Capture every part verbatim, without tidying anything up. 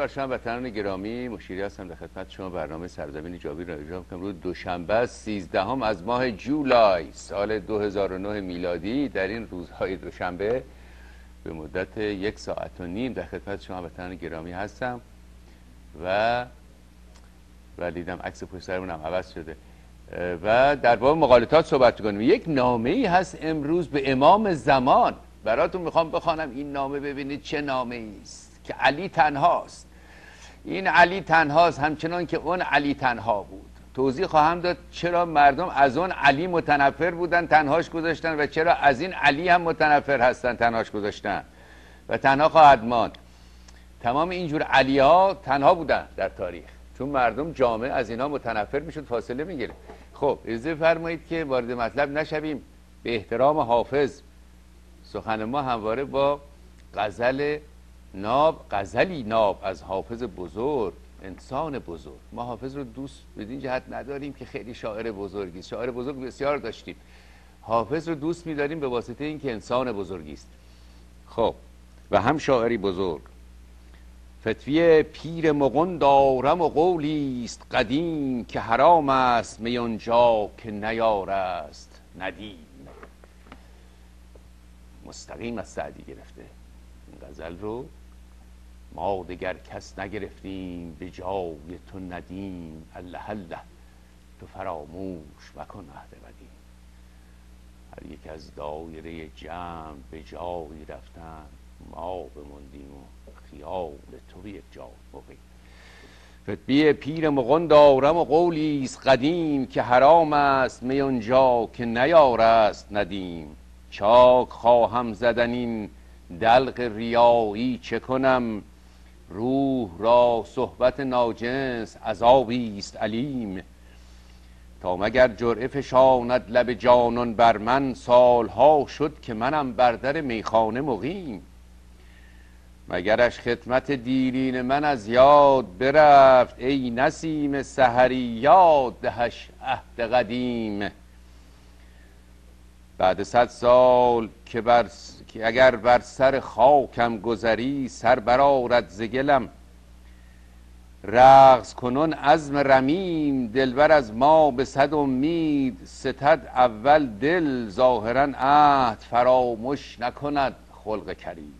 بر شما وطنان گرامی، مشیری هستم در خدمت شما. برنامه سرزمین جاوید را اجرا می‌کنم روز دوشنبه سیزدهم از ماه جولای سال دو هزار و نه میلادی. در این روزهای دوشنبه به مدت یک ساعت و نیم در خدمت شما وطنان گرامی هستم و و دیدم عکس پشت سرمون هم عوض شده و در باب مقالطات صحبت کنیم. یک نامه‌ای هست امروز به امام زمان، براتون میخوام بخوانم این نامه، ببینید چه نامه‌ای است که علی تنهاست. این علی تنهاست همچنان که اون علی تنها بود. توضیح خواهم داد چرا مردم از اون علی متنفر بودن تنهاش گذاشتن و چرا از این علی هم متنفر هستن تنهاش گذاشتن و تنها خواهد ماند. تمام اینجور علی ها تنها بودن در تاریخ، چون مردم جامعه از اینا متنفر میشد، فاصله میگیره. خب اجازه فرمایید که وارد مطلب نشویم. به احترام حافظ سخن ما همواره با غزل ناب، غزلی ناب از حافظ بزرگ، انسان بزرگ. ما حافظ رو دوست بدین جهت نداریم که خیلی شاعر بزرگی، شاعر بزرگ بسیار داشتیم، حافظ رو دوست می‌داریم به واسطه اینکه انسان بزرگی است. خب و هم شاعری بزرگ. فتوی پیر مغان دارم و قولی است قدیم، که حرام است می آنجا که نیار است ندیم. مستقیم از سعدی گرفته این غزل رو. ما دگر کس نگرفتیم به جای تو ندیم، الله الله تو فراموش مکن عهد قدیم. هر یک از دایره جمع به جایی رفتن، ما بماندیم و خیال تو به یک جا مقیم. فتوی پیر مغان دارم و قولی است قدیم، که حرام است می آنجا که نیار است ندیم. چاک خواهم زدن این دلق ریایی چه کنم، روح را صحبت ناجنس عذابی است علیم. تا مگر جرعه فشاند لب جانان بر من، سالها شد که منم بر در میخانه مقیم. مگرش خدمت دیرین من از یاد برفت، ای نسیم سحری یاد دهش عهد قدیم. بعد صد سال که, بر... که اگر بر سر خاکم گذری، سر برآرد ز گلم رقص کنون عزم رمیم. دلبر از ما به صد امید ستد اول دل، ظاهرا عهد فراموش نکند خلق کریم.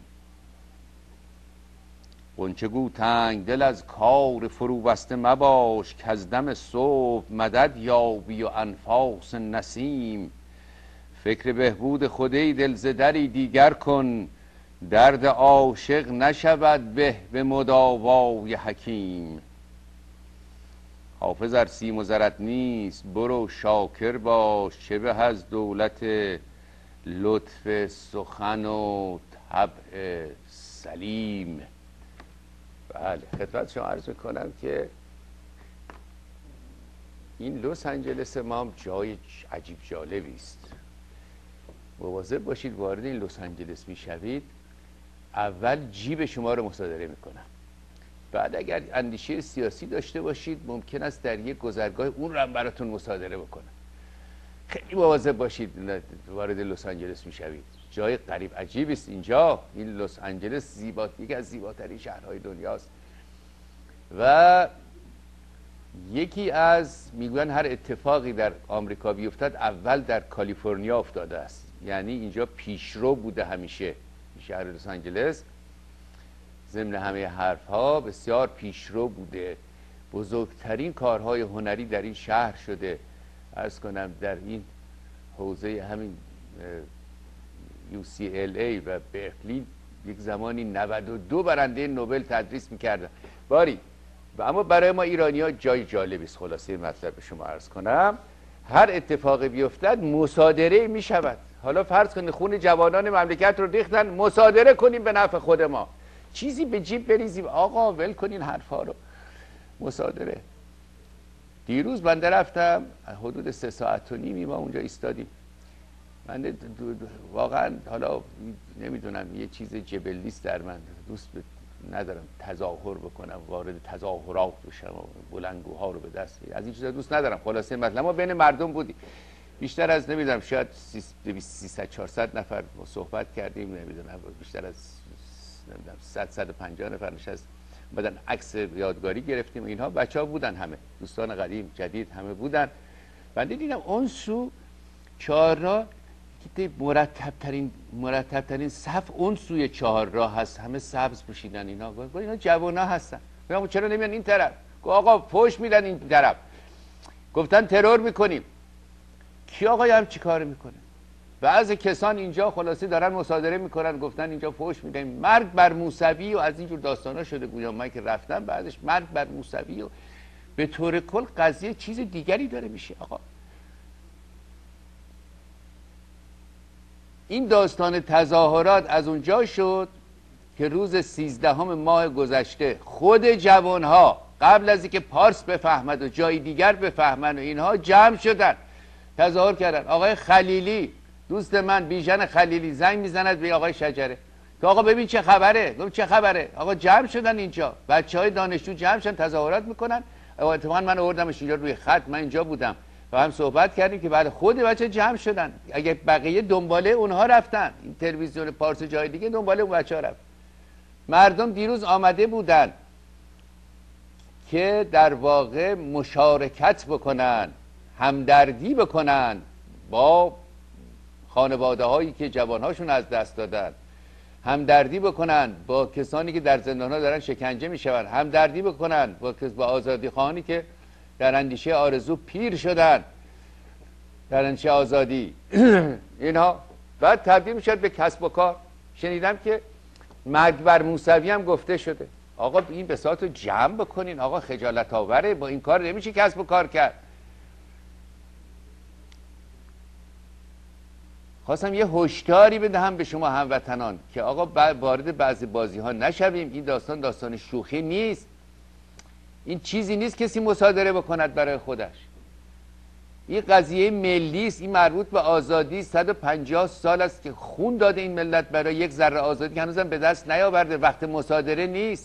غنچه گو تنگ دل از کار فرو بسته مباش، که از دم صبح مدد یابی و انفاس نسیم. فکر بهبود خودی دل ز دری دیگر کن، درد عاشق نشود به به مداوای حکیم. حافظ ار سیم و زرت نیست برو شاکر باش، چه به از دولت لطف سخن و طبع سلیم. بله خدمت شما عرض میکنم که این لس آنجلس ما هم جای عجیب جالبی است. مواظب باشید وارد این لس آنجلس میشوید، اول جیب شما رو مصادره میکنن، بعد اگر اندیشه سیاسی داشته باشید ممکن است در یک گذرگاه اون رو هم براتون مصادره بکنن. خیلی مواظب باشید وارد لس آنجلس میشوید. جای غریب عجیبی است اینجا. این لس آنجلس زیبا، یکی از زیباترین شهرهای دنیاست و یکی از میگوین هر اتفاقی در آمریکا بیفتد اول در کالیفرنیا افتاده است. یعنی اینجا پیشرو بوده همیشه. شهر لس آنجلس ضمن همه حرفها بسیار پیشرو بوده. بزرگترین کارهای هنری در این شهر شده. عرض کنم در این حوزه همین یو سی ال ای و برکلی یک زمانی نود و دو برنده نوبل تدریس میکردن باری. و اما برای ما ایرانی ها جای جالبی است. خلاصه مطلب به شما عرض کنم، هر اتفاقی بیفتد مصادره می شود. حالا فرض کنید خون جوانان مملکت رو ریختن، مصادره کنیم به نفع خود ما، چیزی به جیب بریزیم، آقا ول کنین حرفا رو. مصادره. دیروز من رفتم حدود سه ساعت و نیمی ما اونجا ایستادیم. من واقعا حالا نمیدونم یه چیز جبلیست در من، دوست ندارم تظاهر بکنم، وارد تظاهرات بشم و بلندگوها رو به دست بگیرم، از این چیزا دوست ندارم. خلاصه مثلا ما بین مردم بودیم، بیشتر از نمیدونم شاید سیصد چهارصد نفر صحبت کردیم، نمیدونم بیشتر از نمیدونم صد صد و پنجاه نفر نشست بعدن عکس یادگاری گرفتیم. اینها بچه ها بودن، همه دوستان قدیم جدید همه بودن. بنده دیدم اون سو چهار راه که مرتب ترین مرتب ترین صف اون سوی چهار راه هست، همه سبز پوشیدن. اینا گفت اینا جوانا هستن. گفتم چرا نمیان این طرف؟ گفت آقا پشت میدن این طرف، گفتن ترور میکنیم. کی آقا هم چی کار میکنه؟ بعضی کسان اینجا خلاصی دارن مصادره میکنن، گفتن اینجا فحش میدن، مرگ بر موسوی و از اینجور داستانا شده. گویا من که رفتم بعدش مرگ بر موسوی و به طور کل قضیه چیز دیگری داره میشه. آقا این داستان تظاهرات از اونجا شد که روز سیزدهم ماه گذشته خود جوانها قبل از اینکه پارس بفهمد و جای دیگر بفهمن و اینها جمع شدن تظاهر کردن. آقای خلیلی دوست من بیژن خلیلی زنگ میزند به آقای شجره که آقا ببین چه خبره. گفت چه خبره؟ آقا جمع شدن اینجا، بچهای دانشجو جمع شدن تظاهرات میکنن. اتفاقا من آوردمش اینجا روی خط، من اینجا بودم و هم صحبت کردیم که بعد خود بچه جمع شدن. اگه بقیه دنباله اونها رفتن، این تلویزیون پارس جای دیگه دنباله اون بچه‌ها رفت. مردم دیروز آمده بودن که در واقع مشارکت بکنن، همدردی بکنن با خانواده هایی که جوانهاشون از دست دادن، همدردی بکنن با کسانی که در زندان‌ها دارن شکنجه میشون، همدردی بکنن با با آزادی خواهانی که در اندیشه آرزو پیر شدن، در اندیشه آزادی اینها. بعد تبدیل میشد به کسب و کار. شنیدم که مرگ بر موسوی هم گفته شده. آقا این بساط رو جمع بکنین، آقا خجالت آوره، با این کار نمیشه کسب و کار کرد. خواستم یه هشداری بدهم به شما هموطنان که آقا وارد بعضی بازی ها نشویم. این داستان داستان شوخی نیست، این چیزی نیست کسی مصادره بکند برای خودش. این قضیه ملی است، این مربوط به آزادی. صد و پنجاه سال است که خون داده این ملت برای یک ذره آزادی که هنوزم به دست نیاورده. وقت مصادره نیست.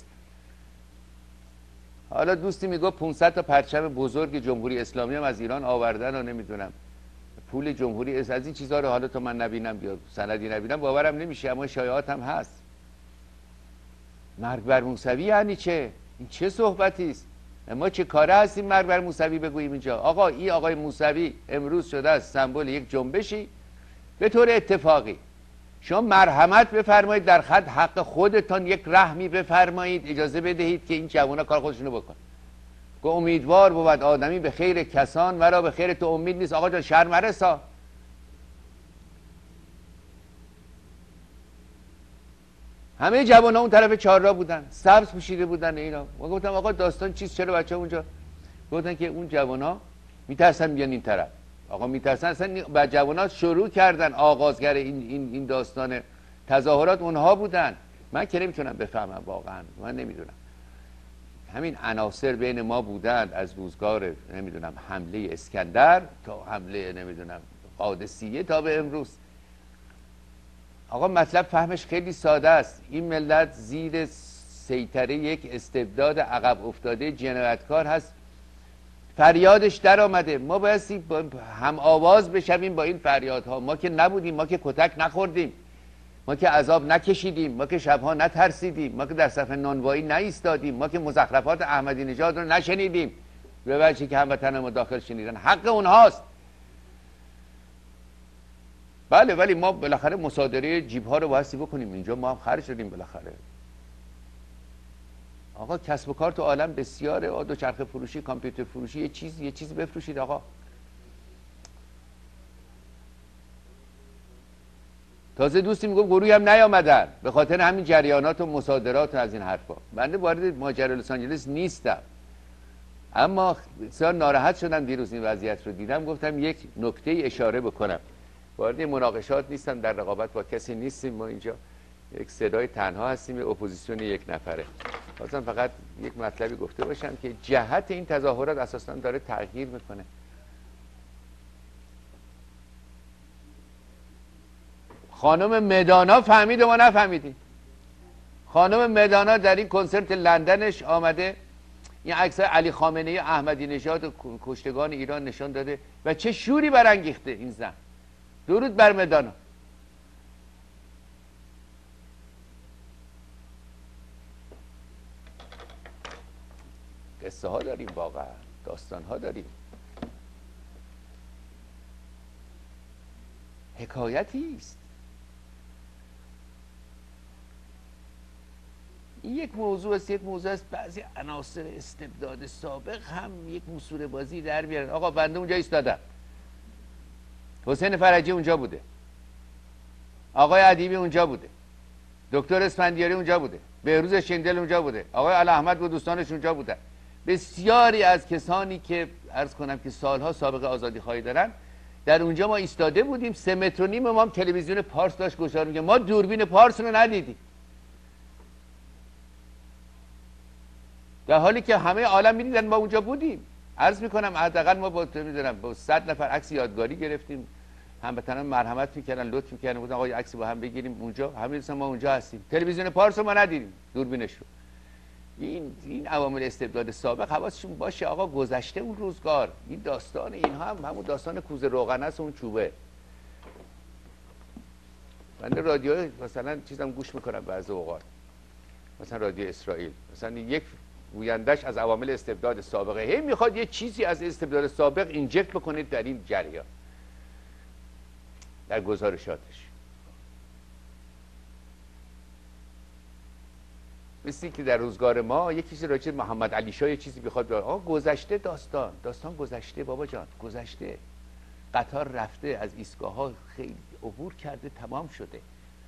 حالا دوستی میگه پانصد تا پرچم بزرگ جمهوری اسلامی هم از ایران آوردن و نمیدونم پول جمهوری از این چیزها رو حالا تا من نبینم یا سندی نبینم باورم نمیشه، اما شایعات هم هست. مرگ بر موسوی یعنی چه؟ این چه صحبتی است؟ ما چه کاره هستیم مرگ بر موسوی بگوییم اینجا؟ آقا این آقای موسوی امروز شده است سمبل یک جنبشی به طور اتفاقی. شما مرحمت بفرمایید در خط حق خودتان یک رحمی بفرمایید، اجازه بدهید که این جوانا کار خودشونو بکن. که امیدوار بود آدمی به خیر کسان مرا به خیر تو امید نیست. آقا جان شرم مرسا. همه جوان ها اون طرف چهارراه بودن، سبز پوشیده بودن. اینا ما گفتم آقا داستان چیست؟ چرا بچه ها اونجا؟ گفتن که اون جوان ها میترسن بیان این طرف. آقا میترسن اصلا. بعد جوان ها شروع کردن، آغازگر این, این, این داستان تظاهرات اونها بودن. من که نمیتونم بفهمم واقعا، من نمیدونم. همین عناصر بین ما بودند از روزگار نمیدونم حمله اسکندر تا حمله نمیدونم قادسیه تا به امروز. آقا مطلب فهمش خیلی ساده است. این ملت زیر سیطره یک استبداد عقب افتاده جنایتکار هست. فریادش در آمده. ما باید هم آواز بشویم با این فریادها. ما که نبودیم، ما که کتک نخوردیم، ما که عذاب نکشیدیم، ما که شبها نترسیدیم، ما که در صف نانوایی نایستادیم، ما که مزخرفات احمدی نژاد رو نشنیدیم به وجهی که هموطنان ما داخل شنیدن. حق اونهاست. بله، ولی ما بالاخره مصادره جیب ها رو بایستی بکنیم. اینجا ما هم خرج شدیم بالاخره. آقا کسب و کار تو عالم بسیاره. آقا دوچرخه فروشی، کامپیوتر فروشی، یه چیز یه چیزی بفروشید آقا. تازه دوستی میگم گروهی هم نیامدن به خاطر همین جریانات و مصادرات و از این حرفا. بنده وارد ماجرای لس آنجلس نیستم، اما بسیار ناراحت شدم دیروز این وضعیت رو دیدم. گفتم یک نکته اشاره بکنم. وارد مناقشات نیستم، در رقابت با کسی نیستیم. ما اینجا یک صدای تنها هستیم، یک اپوزیسیون یک نفره. خواستم فقط یک مطلبی گفته باشم که جهت این تظاهرات اساسا داره تغییر میکنه. خانم مدانا فهمید و ما نفهمیدیم. خانم مدانا در این کنسرت لندنش آمده این عکس علی خامنه‌ای احمدی نژاد و کشتگان ایران نشان داده و چه شوری برانگیخته این زن. درود بر مدانا. قصه ها داریم، واقعا داستان ها داریم، حکایتی است. این یک موضوع است، یک موضوع است. بعضی عناصر استبداد سابق هم یک موسوره بازی در بیارن. آقا بنده اونجا ایستادم، حسین فرجی اونجا بوده، آقای ادیبی اونجا بوده، دکتر اسفندیاری اونجا بوده، بهروز شندل اونجا بوده، آقای علی احمد و دوستانش اونجا بودن. بسیاری از کسانی که عرض کنم که سالها سابقه آزادی خواهی دارن در اونجا ما ایستاده بودیم. سه متر و نیم ما هم تلویزیون پارس داشت گشار میگه ما دوربین پارس رو ندیدیم، در حالی که همه عالم میدیدن ما اونجا بودیم. عرض میکنم حداقل ما با میدونم با صد نفر عکس یادگاری گرفتیم، هموطنان مرحمت میکردن، لطف میکردن، گفتن آقا عکسی با هم بگیریم اونجا، همه دوستان ما اونجا هستیم. تلویزیون پارس رو ما ندیدیم، دوربینش رو. این این عوامل استبداد سابق حواسشون باشه آقا، گذشته اون روزگار. این داستان اینها هم همون داستان کوزه روغن است، اون چوبه. من رادیو مثلا چیزام گوش میکنم بعضی اوقات، مثلا رادیو اسرائیل، مثلا یک گویندش از عوامل استبداد سابقه هی میخواد یه چیزی از استبداد سابق اینجکت بکنه در این جریان، در گزارشاتش. مثل که در روزگار ما یک چیزی راجع به محمد علی شاه یه چیزی بخواد بگه، آقا گذشته، داستان داستان گذشته بابا جان، گذشته. قطار رفته، از ایستگاه ها خیلی عبور کرده، تمام شده.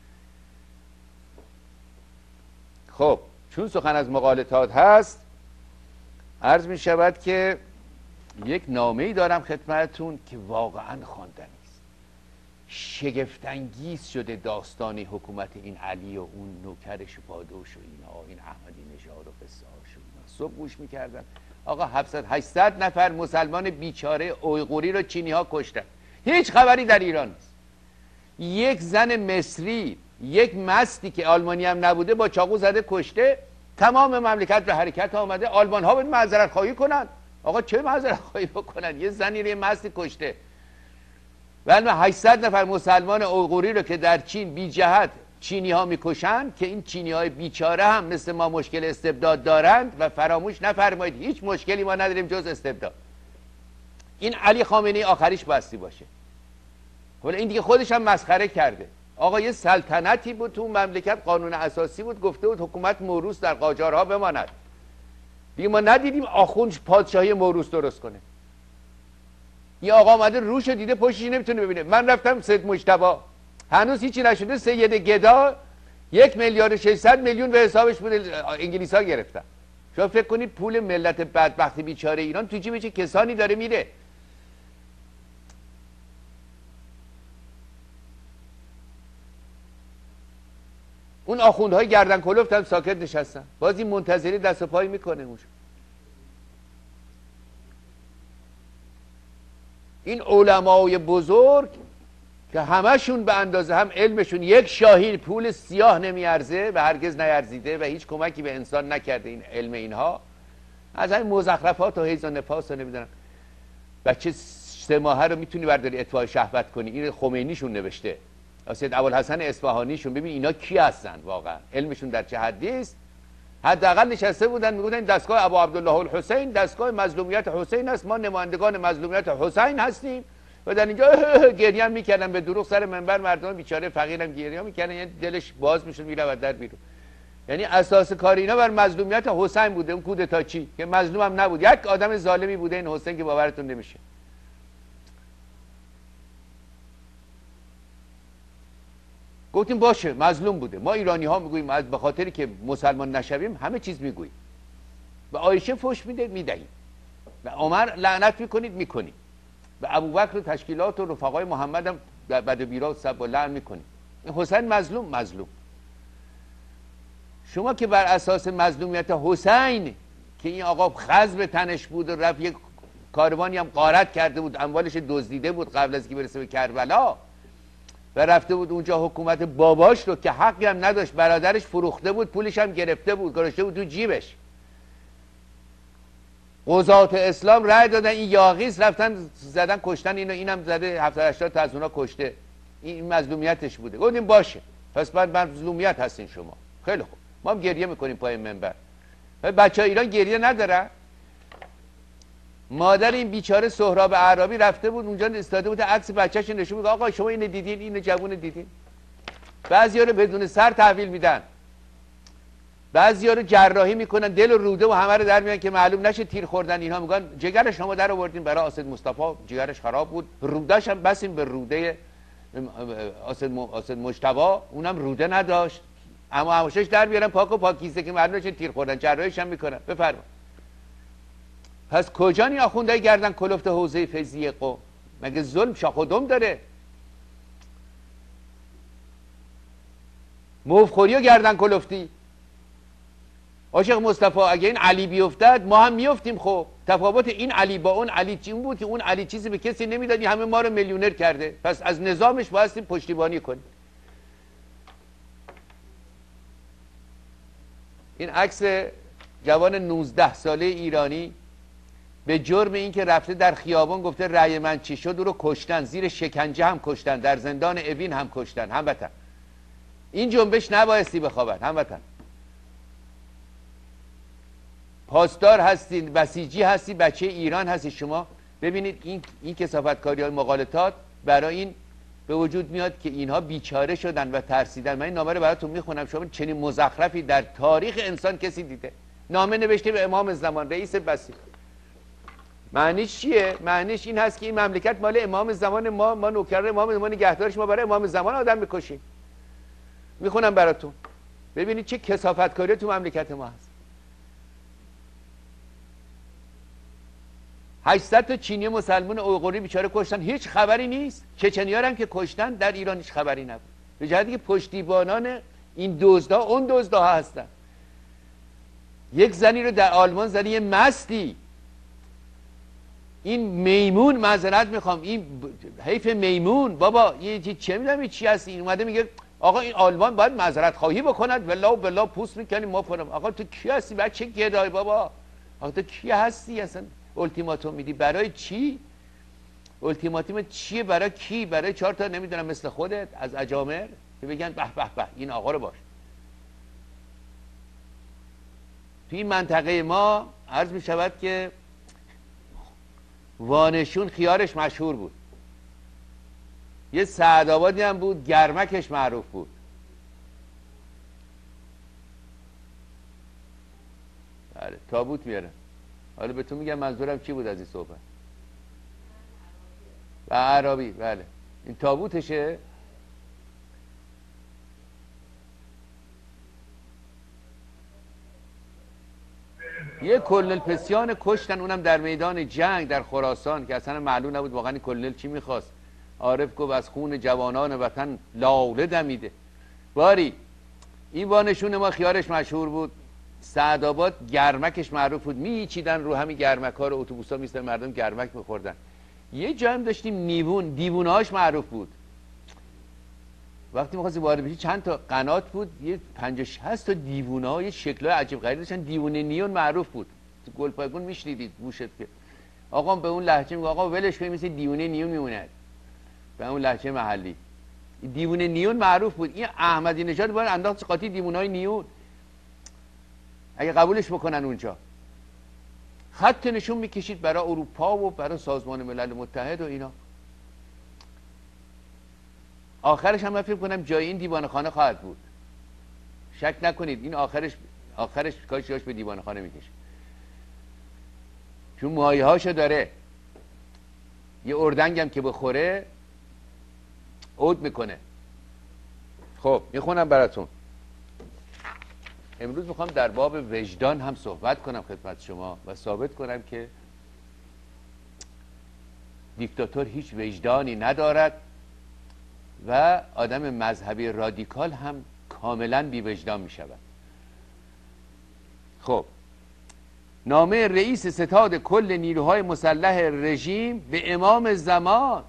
خب چون سخن از مغالطات هست، عرض می شود که یک نامه‌ای دارم خدمتتون که واقعا خواندنی است. شگفت‌انگیز شده داستان حکومت این علی و اون نوکرش و پادوش و اینا، این احمدی نژاد و قصه هاش و اینا. صبح گوش می‌کردم آقا هفتصد هشتصد نفر مسلمان بیچاره اویغوری رو چینی ها کشتن، هیچ خبری در ایران نیست. یک زن مصری، یک مستی که آلمانی هم نبوده، با چاقو زده کشته، تمام مملکت به حرکت آمده. آلمان ها باید معذرت خواهی کنن. آقا چه معذرت خواهی بکنن؟ یه زنی رو یه مستی کشته. ولی هشتصد نفر مسلمان اویغوری رو که در چین بی جهت چینی ها میکشن، که این چینی های بیچاره هم مثل ما مشکل استبداد دارند و فراموش نفرمایید هیچ مشکلی ما نداریم جز استبداد. این علی خامنه‌ای آخریش باستی باشه. ولی این دیگه خودش هم مسخره کرده. آقا یه سلطنتی بود تو مملکت، قانون اساسی بود، گفته بود حکومت موروث در قاجارها بماند. دیگه ما ندیدیم آخوند پادشاهی موروث درست کنه. یه آقا آمده روش دیده پشتش نمیتونه ببینه. من رفتم سید مجتبی، هنوز هیچی نشده، سید گدا یک میلیارد ششصد میلیون به حسابش بوده، انگلیس ها گرفتن. شما فکر کنید پول ملت بدبخت بیچاره ایران تو جیب چه کسانی داره میره. اون آخوندهای گردن کلفت هم ساکت نشستن، باز این منتظری دست و پای میکنه اونجا. این علمای بزرگ که همشون به اندازه هم علمشون یک شاهین پول سیاه نمیارزه و هرگز نیارزیده و هیچ کمکی به انسان نکرده، این علم اینها از همین مزخرفات و حیز و نفاس و نمیدونم. بچه سه ماهه رو میتونی برداری اطفاء شهوت کنی. این خمینیشون نوشته، سید ابوالحسن اصفهانیشون. ببین اینا کی هستن واقعا، علمشون در چه حدی است. حداقل نشسته بودن میگفتن دستگاه ابو عبدالله الحسین دستگاه مظلومیت حسین است، ما نمایندگان مظلومیت حسین هستیم. و در اینجا گریه هم میکردن به دروغ سر منبر، مردم بیچاره فقیرم گریه میکردن، یعنی دلش باز میشد میرفت در بیرون. یعنی اساس کار اینا بر مظلومیت حسین بوده. اون کودتا چی که مظلوم هم نبود، یک آدم ظالمی بوده این حسین که باورتون نمیشه. گفتیم باشه مظلوم بوده. ما ایرانی ها میگوییم از به خاطری که مسلمان نشویم همه چیز میگوییم. به عایشه فحش میده میدهیم، به عمر لعنت میکنید میکنید، به ابوبکر و تشکیلات و رفقای محمد هم بد و بیرا و سب و لعن میکنید. حسین مظلوم مظلوم. شما که بر اساس مظلومیت حسین که این آقا خز به تنش بود و رفت یک کاروانی هم غارت کرده بود، اموالش دزدیده بود قبل از که برسه به کربلا و رفته بود اونجا حکومت باباش رو که حقی هم نداشت، برادرش فروخته بود، پولش هم گرفته بود، گذاشته بود تو جیبش. قضات اسلام رأی دادن، این یاغیس رفتن زدن کشتن اینو، اینم زده هفتاد هشتاد تا از اونا کشته. این مظلومیتش بوده. گفتیم باشه پس بعد مظلومیت هستین شما. خیلی خوب، ما هم گریه میکنیم پای منبر. بچه ها ایران گریه ندارن. مادر این بیچاره سهراب اعرابی رفته بود اونجا استاده بود عکس بچه‌ش نشون میده آقا شما اینو دیدین اینو جوون دیدین. بعضیا رو بدون سر تحویل میدن، بعضیا رو جراحی میکنن دل و روده و همه رو در میان که معلوم نشه تیر خوردن. اینها میگن جگر شما در آوردین برای آسد مصطفی، جگرش خراب بود، روده‌ش هم بسیم به روده آسد آسد مجتبی، اونم روده نداشت، اما همشش در بیارن پاک و پاکیزه که معلوم نشه تیر خوردن، جراحیش هم میکنن. بفرما. پس کجا این آخوندهای گردن کلفت حوزه فیضی قم؟ مگه ظلم شاخ و دم داره؟ موفخوری و گردن کلفتی. عاشق مصطفی اگه این علی بیفتد ما هم میفتیم. خب تفاوت این علی با اون علی چی بود که اون علی چیزی به کسی نمیدادی، همه ما رو میلیونر کرده. پس از نظامش بایستی پشتیبانی کنیم. این عکس جوان نوزده ساله ایرانی به جرم این که رفته در خیابان گفته رأی من چی شد، او رو کشتن، زیر شکنجه هم کشتن، در زندان اوین هم کشتن. هموطن این جنبش نبایستی بخوابد. هموطن پاسدار هستید، بسیجی هستی، بچه ایران هستی شما. ببینید این این کثافتکاری های مغالطات برای این به وجود میاد که اینها بیچاره شدن و ترسیدن. من این نامه رو براتون میخونم، شما چنین مزخرفی در تاریخ انسان کسی دیده؟ نامه نوشته به امام زمان، رئیس بسیج. معنیش چیه؟ معنیش این هست که این مملکت مال امام زمان ما، ما نوکر امام زمان، نگهدارش، ما برای امام زمان آدم میکشیم. میخونم براتون ببینید چه کثافتکاری تو مملکت ما هست. هشتصد تا چینی مسلمان اویغوری بیچاره کشتن، هیچ خبری نیست. چچنی‌ها هم که کشتن در ایران هیچ خبری نبود. به جهتی که پشتیبانان این دزدها اون دزدها هستن. یک زنی رو در آلمان زنی یه مستی، این میمون، معذرت میخوام، این حیف میمون بابا، یه چه میدونم چی هست، این اومده میگه آقا این آلمان باید معذرت خواهی بکند، والله بالله پوست میکنیم ما کنم. آقا تو کی هستی؟ بچه گدای بابا، آقا تو کی هستی اصلا؟ التیماتوم میدی برای چی؟ التیماتوم چیه؟ برای کی؟ برای چهار تا نمیدونم مثل خودت از اجامر که بگن به به به این آقا رو باش. تو این منطقه ما عرض می شود که وانشون خیارش مشهور بود، یه سعدآبادی هم بود گرمکش معروف بود. بله تابوت میاره. حالا به تو میگم منظورم چی بود از این صحبت. و عربی. بله این تابوتشه. یه کلنل پسیان کشتن، اونم در میدان جنگ در خراسان که اصلا معلوم نبود واقعا این کلنل چی میخواست. عارف گفت از خون جوانان وطن لاله دمیده. باری این وانشون ما خیارش مشهور بود، سعدآباد گرمکش معروف بود، میچیدن رو همین گرمک ها رو، اتوبوس ها میستن مردم گرمک میخوردن. یه جا هم داشتیم نیوون، دیوونهاش معروف بود. وقتی می‌خواستی وارد بشی چند تا قنات بود، یه پنجاه شصت تا دیوونه ها، یه شکل‌های عجیب غریبی داشتن. دیوونه نیون معروف بود. تو گلپایگون میشنیدید گوشت که آقا به اون لهجه میگه آقا ولش کن مثل دیوونه نیون میمونه، به اون لهجه محلی. دیوونه نیون معروف بود. این احمدی نژاد باید انداخت قاطی دیوونه‌های نیون اگه قبولش بکنن. اونجا خط نشون میکشید برای اروپا و برای سازمان ملل متحد و اینا. آخرش هم من فکر کنم جای این دیوانه خانه خواهد بود، شک نکنید. این آخرش آخرش کاش جاش به دیوانه خانه میکشه، چون مایه هاشو داره. یه اردنگ هم که بخوره عود میکنه. خب میخونم براتون. امروز میخوام در باب وجدان هم صحبت کنم خدمت شما و ثابت کنم که دیکتاتور هیچ وجدانی ندارد و آدم مذهبی رادیکال هم کاملا بی وجدان می شود. خب نامه رئیس ستاد کل نیروهای مسلح رژیم به امام زمان.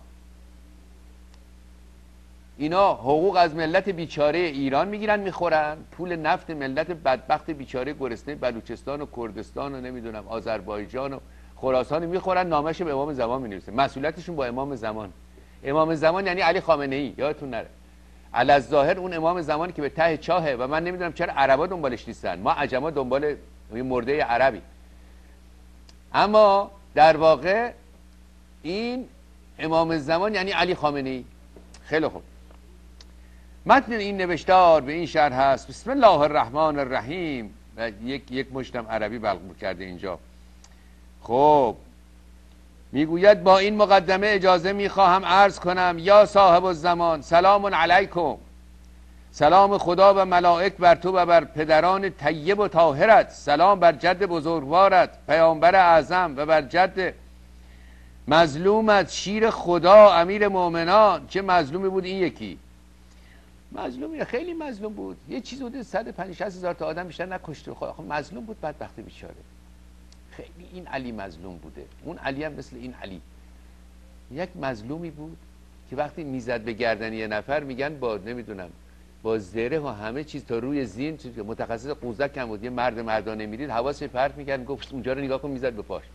اینا حقوق از ملت بیچاره ایران میگیرن میخورن، پول نفت ملت بدبخت بیچاره گرسنه بلوچستان و کردستان و نمیدونم آذربایجان و خراسان میخورن، نامش به امام زمان مینویسه. مسئولیتشون با امام زمان. امام زمان یعنی علی خامنه ای، یادتون نره. الظاهر اون امام زمانی که به ته چاهه و من نمیدونم چرا عربا دنبالش نیستن، ما عجما دنبال مرده عربی. اما در واقع این امام زمان یعنی علی خامنه‌ای. خیلی خوب، متن این نوشتار به این شرح هست: بسم الله الرحمن الرحیم. و یک یک مشتم عربی بلغ کرده اینجا. خب میگوید با این مقدمه اجازه میخواهم عرض کنم یا صاحب الزمان سلام علیکم، سلام خدا و ملائک بر تو و بر پدران طیب و طاهرت، سلام بر جد بزرگوارت پیامبر اعظم و بر جد مظلومت شیر خدا امیر مومنان. چه مظلومی بود این یکی؟ مظلومی خیلی مظلوم بود، یه چیز بود صد و پنجاه هزار تا آدم بیشتر نکشته. خب مظلوم بود، بدبخت بیچاره. خیلی این علی مظلوم بوده. اون علی هم مثل این علی یک مظلومی بود که وقتی میزد به گردن یه نفر میگن با نمیدونم با زره و همه چیز تا روی زین، چیز که متخصص قوزک هم بود، یه مرد مردانه میدید حواسش پرت میکرد، گفت اونجا رو نگاه کن، میزد به پاش.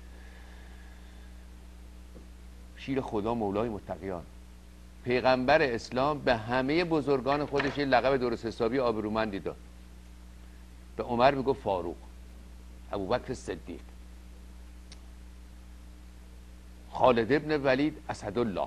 شیر خدا مولای متقیان، پیغمبر اسلام به همه بزرگان خودش یه لقب درست حسابی آبرومندی داد. به عمر میگفت فاروق، ابوبکر صدیق، خالد ابن ولید اسدالله،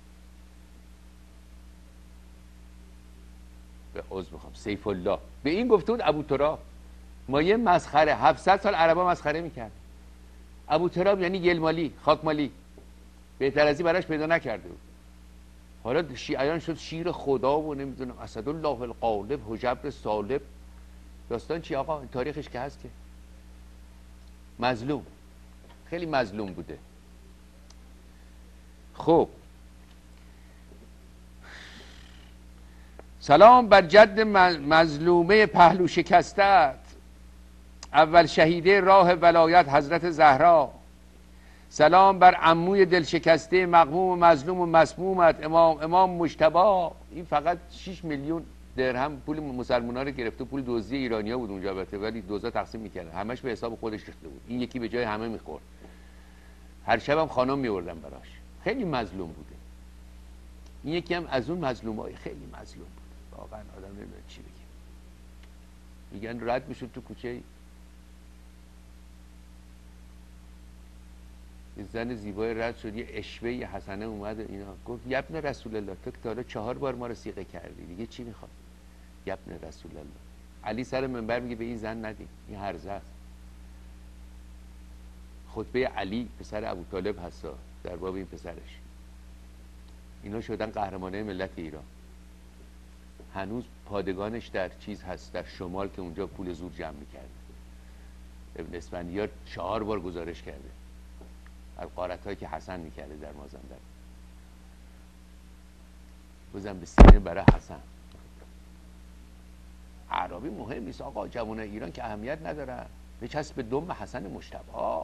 به عضو میخوام سیف الله. به این گفته بود ابو تراب. ما یه مسخره هفتصد سال عربا مسخره میکرد. ابو تراب یعنی گلمالی، خاکمالی، بهتر از این براش پیدا نکرده بود. حالا شیعیان شد شیر خدا و نمیدونم اسدالله الغالب، حجبر سالب. داستان چی آقا؟ تاریخش که هست که مظلوم، خیلی مظلوم بوده. خب سلام بر جد مظلومه پهلو شکستت، اول شهیده راه ولایت حضرت زهرا. سلام بر عموی دل شکسته مغموم و مظلوم و مسمومت امام امام مجتبی. این فقط شش میلیون درهم پول مسلمان‌ها رو گرفته، پول دزدی ایرانی‌ها بود اونجا البته، ولی دزدا تقسیم می‌کردن، همش به حساب خودش ریخته بود. این یکی به جای همه می‌خورد. هر شبم خانم می‌آوردن براش. خیلی مظلوم بوده. این یکی هم از اون مظلومای خیلی مظلوم بود. واقعا آدم نمی‌دونه چی بگه. میگن رد میشد تو کوچه، یه زن زیبای رد شد، یه اشوه یه حسنه اومد اینا، گفت یبن رسول الله تو که تا حالا چهار بار ما رو سیغه کردی، دیگه چی میخواد؟ یبن رسول الله. علی سر منبر میگه به این زن ندیم، این هرزه است. خطبه علی پسر ابو طالب هستا در باب این پسرش. اینا شدن قهرمانه ملت ایران. هنوز پادگانش در چیز هست، در شمال که اونجا پول زور جمع میکرده. ابن اسفندیار چهار بار گزارش کرده از غارت‌هایی که حسن میکرده در مازندران. بزن به سینه برای حسن. عربی مهم نیست آقا، جوان ایران که اهمیت نداره، بچسب به دم حسن مجتبی.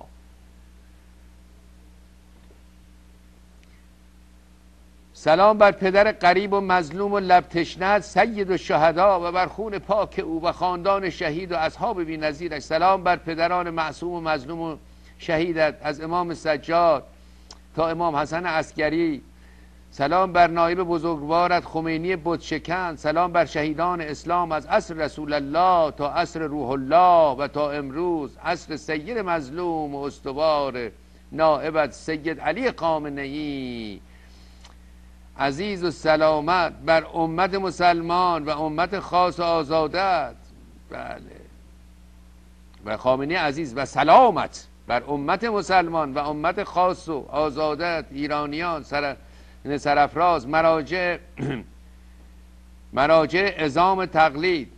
سلام بر پدر غریب و مظلوم و لب تشنه سید الشهدا و بر خون پاک او و خاندان شهید و اصحاب بی‌نظیرش. سلام بر پدران معصوم و مظلوم و شهیدت از امام سجاد تا امام حسن عسکری. سلام بر نایب بزرگوارت خمینی بتشکن. سلام بر شهیدان اسلام از عصر رسول الله تا عصر روح الله و تا امروز عصر سید مظلوم و استوار نائبت سید علی خامنه‌ای. عزیز و سلامت بر امت مسلمان و امت خاص و آزادت. بله، و خامنه‌ای عزیز و سلامت بر امت مسلمان و امت خاص و آزادت، ایرانیان، سر سرافراز، مراجع مراجع عظام تقلید،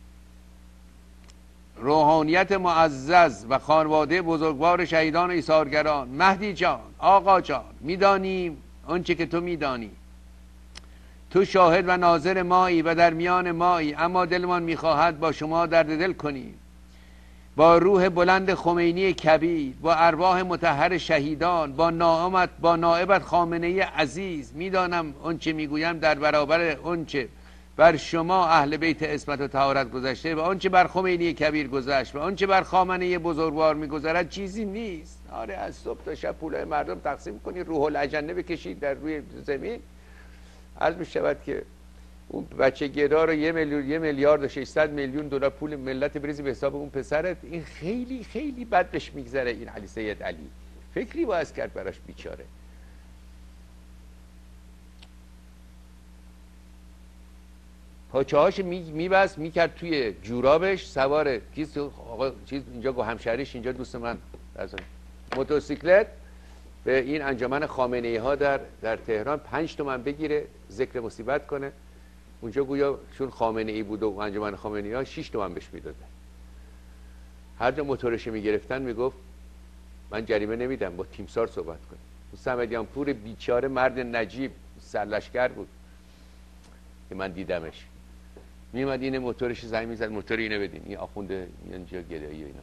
روحانیت معزز و خانواده بزرگوار شهیدان ایثارگران. مهدی جان، آقا جان، میدانیم آنچه که تو میدانی، تو شاهد و ناظر مایی و در میان مایی، اما دلمان میخواهد با شما درد دل کنیم، با روح بلند خمینی کبیر، با ارواح مطهر شهیدان، با نائبت با نائبت خامنه‌ای عزیز. میدانم آنچه میگویم در برابر آنچه بر شما اهل بیت عصمت و طهارت گذشته و آنچه بر خمینی کبیر گذشت و آنچه بر خامنه‌ای بزرگوار میگذرد چیزی نیست. آره، از صبح تا شب پولای مردم تقسیم کنید، روح الاجنه بکشید در روی زمین. عرض می‌شود که اون بچه گدا رو یه میلیون یه میلیارد و ششصد میلیون دلار پول ملت بریزی به حساب اون پسرت، این خیلی خیلی بد بهش میگذره این علی سید علی. فکری باید کرد براش بیچاره. پاچه‌هاش میبست میکرد توی جورابش، سوار کیس آقا چیز اینجا گو همشهریش اینجا دوست من از موتورسیکلت به این انجمن خامنه‌ای ها در در تهران پنج تومن بگیره ذکر مصیبت کنه. اونجا گویا چون خامنه‌ای بود و انجمن خامنه‌ای ها شش تومن بهش میدادن. هر جا موتورش میگرفتن میگفت من جریمه نمیدم، با تیمسار صحبت کنید. صمدیان پور بیچاره مرد نجیب سرلشکر بود که من دیدمش، میومد این موتورش زنگ میزد موتور اینو بدین، این آخونده اینجا گدایی و اینا.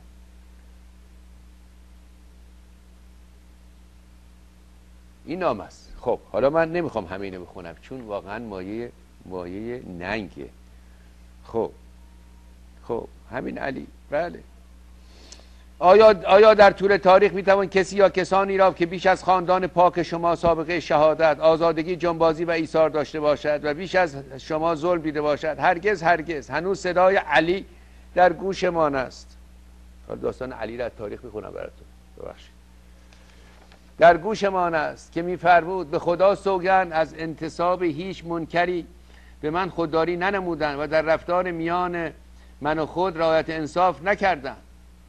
این نام است. خب حالا من نمیخوام همه اینو بخونم چون واقعا مایه مایه ننگه. خب خب همین علی. بله. آیا آیا در طول تاریخ میتوان کسی یا کسانی را که بیش از خاندان پاک شما سابقه شهادت، آزادگی، جنبازی و ایثار داشته باشد و بیش از شما ظلم دیده باشد؟ هرگز هرگز. هنوز صدای علی در گوشمان است. حالا داستان علی را از تاریخ میخونم براتون، ببخشید. در گوشمان است که میفرمود به خدا سوگند از انتصاب هیچ منکری به من خودداری ننمودند و در رفتار میان من و خود رعایت انصاف نکردند.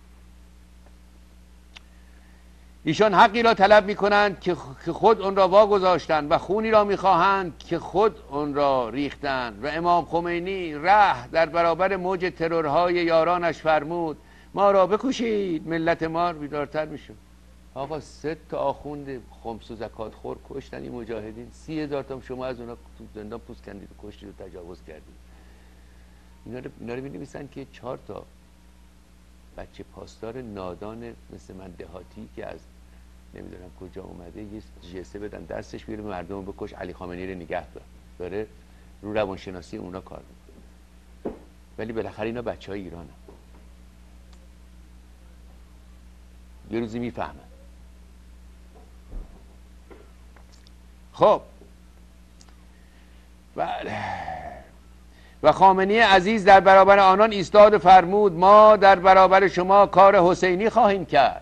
ایشان حقی را طلب می کنند که خود اون را واگذاشتند و خونی را می خواهند که خود اون را ریختند. و امام خمینی ره در برابر موج ترورهای یارانش فرمود ما را بکشید ملت ما بیدارتر می شود. آقا سه تا آخوند خمس و زکات خور کشتن این مجاهدین، سی هزار تا شما از اونا تو زندان پوست کندید و کشتید و تجاوز کردید. اینا رو, اینا رو می نویسن که چهار تا بچه پاسدار نادان مثل من دهاتی که از نمیدونم کجا اومده یه جسه بدن دستش بیاره مردم رو بکش، علی خامنه‌ای رو نگه دار، داره رو روانشناسی اونا کار میکنه. ولی بالاخره اینا بچه های ایران هم. یه روزی میفهمن. خب بله. و خامنه‌ای عزیز در برابر آنان ایستاد و فرمود ما در برابر شما کار حسینی خواهیم کرد.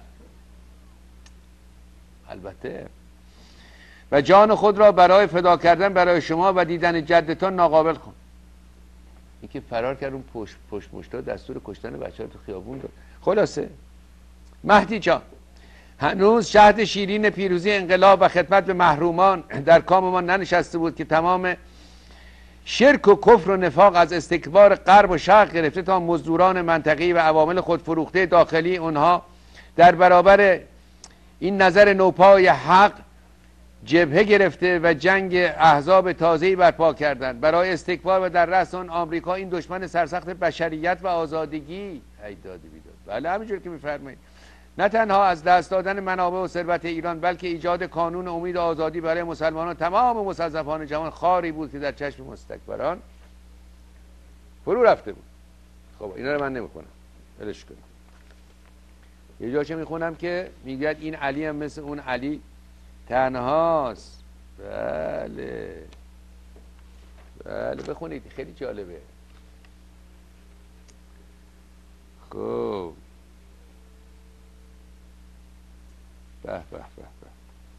البته و جان خود را برای فدا کردن برای شما و دیدن جدتان ناقابل کن. این که فرار کرد اون پشت پشت مشتا دستور کشتن بچه‌ها تو خیابون داد. خلاصه مهدی جان هنوز شهد شیرین پیروزی انقلاب و خدمت به محرومان در کام ما ننشسته بود که تمام شرک و کفر و نفاق از استکبار غرب و شرق گرفته تا مزدوران منطقی و عوامل خود فروخته داخلی اونها در برابر این نظر نوپای حق جبهه گرفته و جنگ احزاب تازه‌ای برپا کردند برای استکبار و در رأس آن آمریکا این دشمن سرسخت بشریت و آزادگی. ای داد بیداد. بله همینجور که میفرمایید نه تنها از دست دادن منابع و ثروت ایران بلکه ایجاد کانون امید و آزادی برای مسلمانان تمام مستضعفان جهان خاری بود که در چشم مستکبران فرو رفته بود. خب اینا رو من نمیخونم، ولش کنم. یه جا چه میخونم که میگه این علی هم مثل اون علی تنهاست. بله بله بخونید خیلی جالبه. خب به به به به.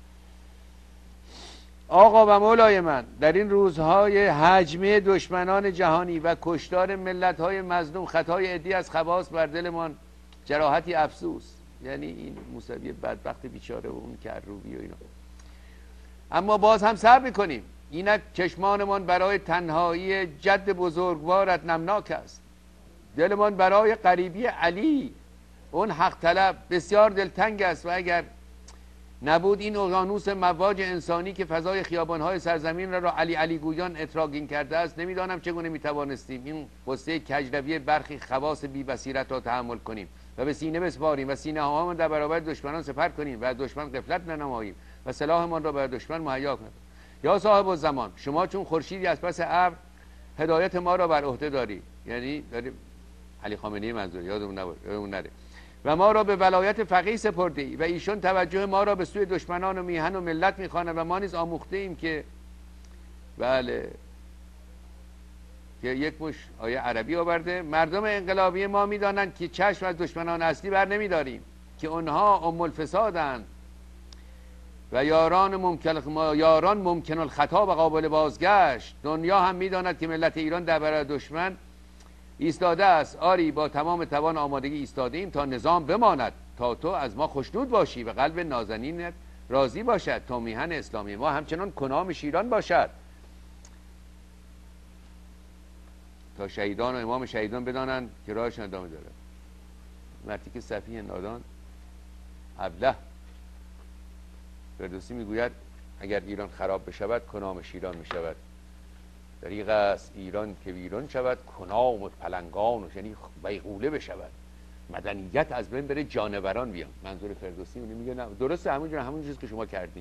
آقا و مولای من در این روزهای هجمه دشمنان جهانی و کشتار ملت‌های مظلوم خطای عدی از خواص بر دلمان جراحتی افسوس، یعنی این موسوی بدبخت بیچاره و اون کروبی و اینا، اما باز هم صبر میکنیم. اینک چشمانمان برای تنهایی جد بزرگوارت نمناک است، دلمان برای قریبی علی اون حق طلب بسیار دلتنگ است و اگر نبود این اقیانوس مواج انسانی که فضای خیابان‌های سرزمین را, را علی علی گویان اتراگین کرده است، نمیدانم چگونه میتوانستیم این قصه کجروی برخی خواص بی بصیرت را تحمل کنیم و به سینه بسپاریم و سینه هامان در برابر دشمنان سپر کنیم و از دشمن غفلت ننماییم و سلاحمان را بر دشمن مهیا کنیم. یا صاحب الزمان شما چون خورشیدی از پس ابر هدایت ما را بر عهده داری، یعنی داری علی خامنه‌ای منظور، یادمون نباشه یادمون نره، و ما را به ولایت فقیه سپرده ای و ایشون توجه ما را به سوی دشمنان و میهن و ملت میخواند و ما نیز آموخته ایم که بله که یک مش آیه عربی آورده. مردم انقلابی ما میدانند که چشم از دشمنان اصلی بر نمیداریم که اونها ام الفسادند و یاران ممکن ما یاران ممکن الخطا و قابل بازگشت. دنیا هم میداند که ملت ایران در برابر دشمن ایستاده است. آری با تمام توان آمادگی ایستاده ایم تا نظام بماند، تا تو از ما خوشنود باشی و قلب نازنینت راضی باشد، تا میهن اسلامی ما همچنان کنام شیران باشد، تا شهیدان و امام شهیدان بدانند که راهشان ادامه دارد. مردی که سفیه نادان ابله. فردوسی میگوید اگر ایران خراب بشود کنام شیران میشود. دریغ است ایران که ویران شود، کنام و پلنگان و یعنی بیغوله بشود، مدنیت از بین بره، جانوران بیان. منظور فردوسی اونی میگه نه درسته، همون جور همون چیزی که شما کردید.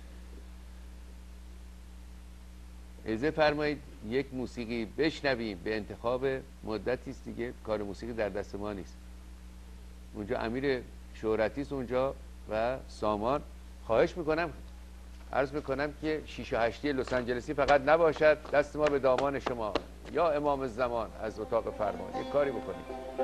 اجازه فرمایید یک موسیقی بشنویم به انتخاب مدتی است دیگه، کار موسیقی در دست ما نیست. اونجا امیر شهرتی است اونجا و سامان. خواهش میکنم عرض میکنم که شیش و هشتی لس آنجلسی فقط نباشد، دست ما به دامان شما یا امام زمان از اتاق فرمان یک کاری بکنیم.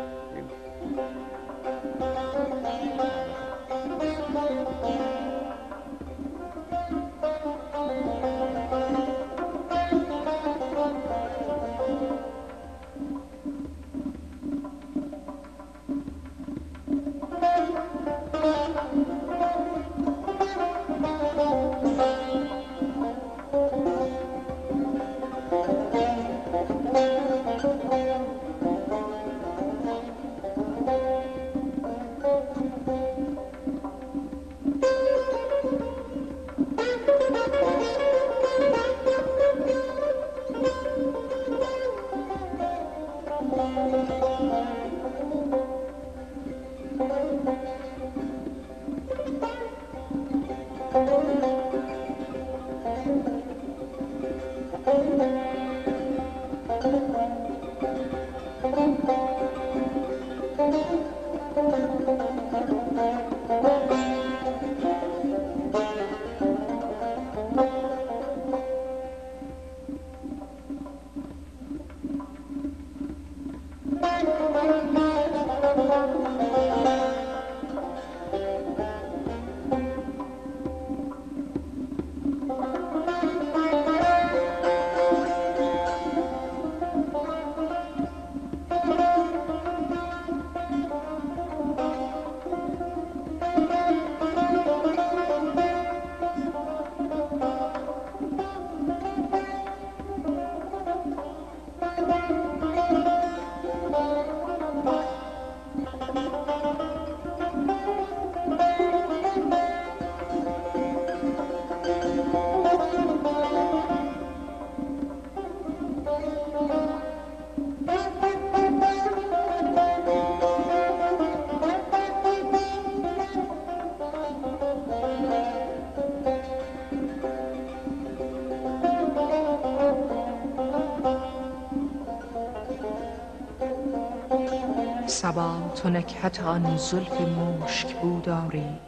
صبا تو نکهت آن زلف مشک بو داری،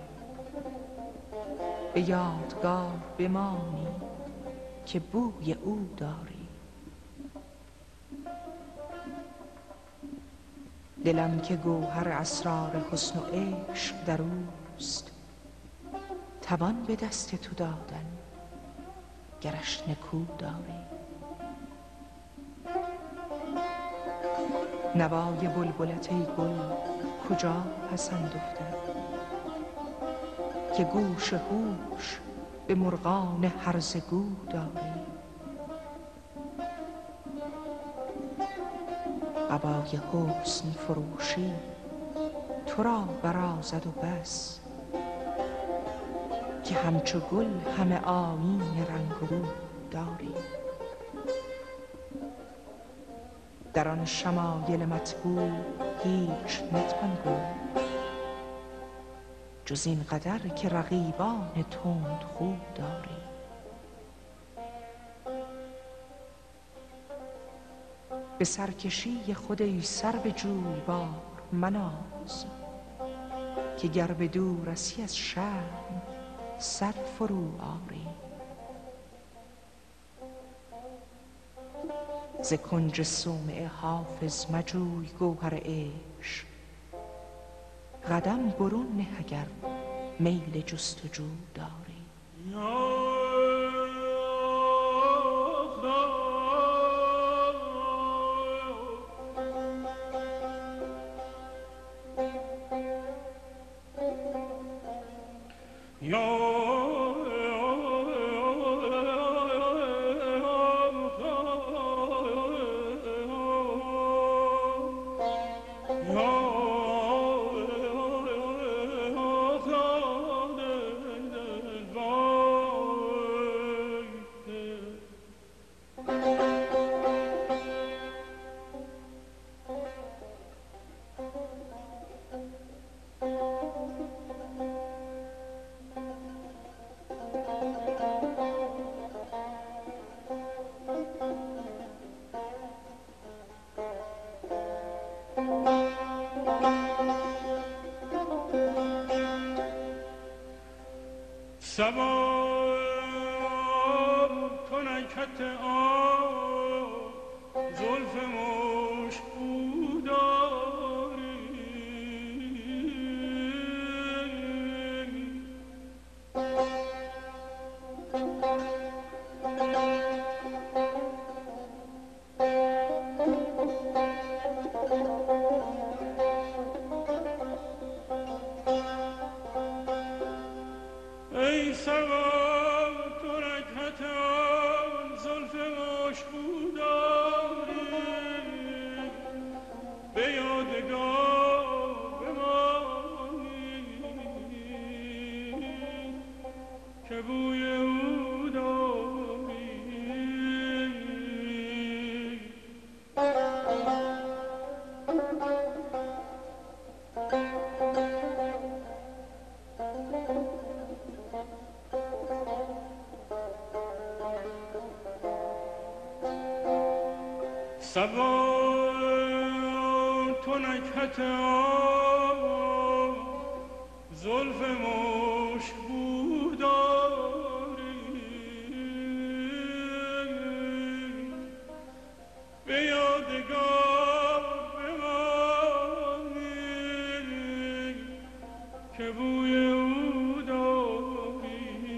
به یادگار بمانی که بوی او داری. دلم که گوهر اسرار حسن و عشق در اوست، توان به دست تو دادن گرش نکو داری. نوای بلبلت ای گل کجا پسند افتد، که گوش هوش به مرغان هرزه گو داری. قبای حسن فروشی تو را برازد و بس، که همچو گل همه آیین رنگ و بو داری. در آن شمایل مطبوع هیچ نتوان گفت، جز این قدر که رقیبان تندخو داری. به سرکشی خود ای سرو جویبار مناز، که گر به دور رسی از شرم سر فرو آری. ز کنج صومعه حافظ مجوی گوهر عشق، قدم برون نه اگر میل جستجو داری. سوار کنکت آن زلف مشکوداری ای سوار ترکت آن زلف مشکوداری به یادگار بمانی که بوی او داری سوار تو نکهت آن زلف مشکو داری به یادگار بمانی که بوی او داری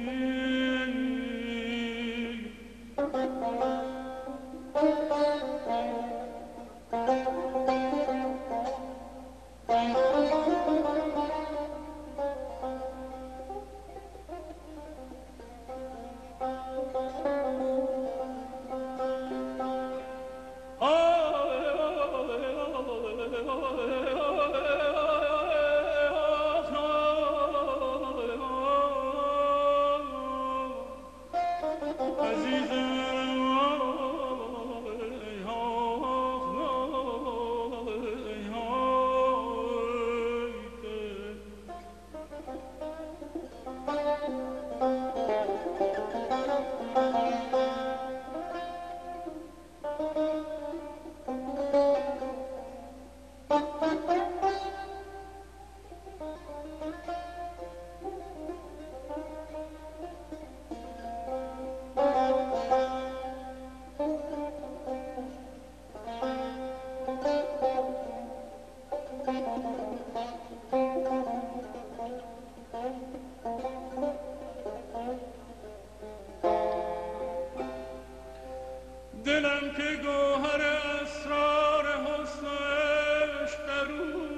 دلم که گوهر اسرار حسنش در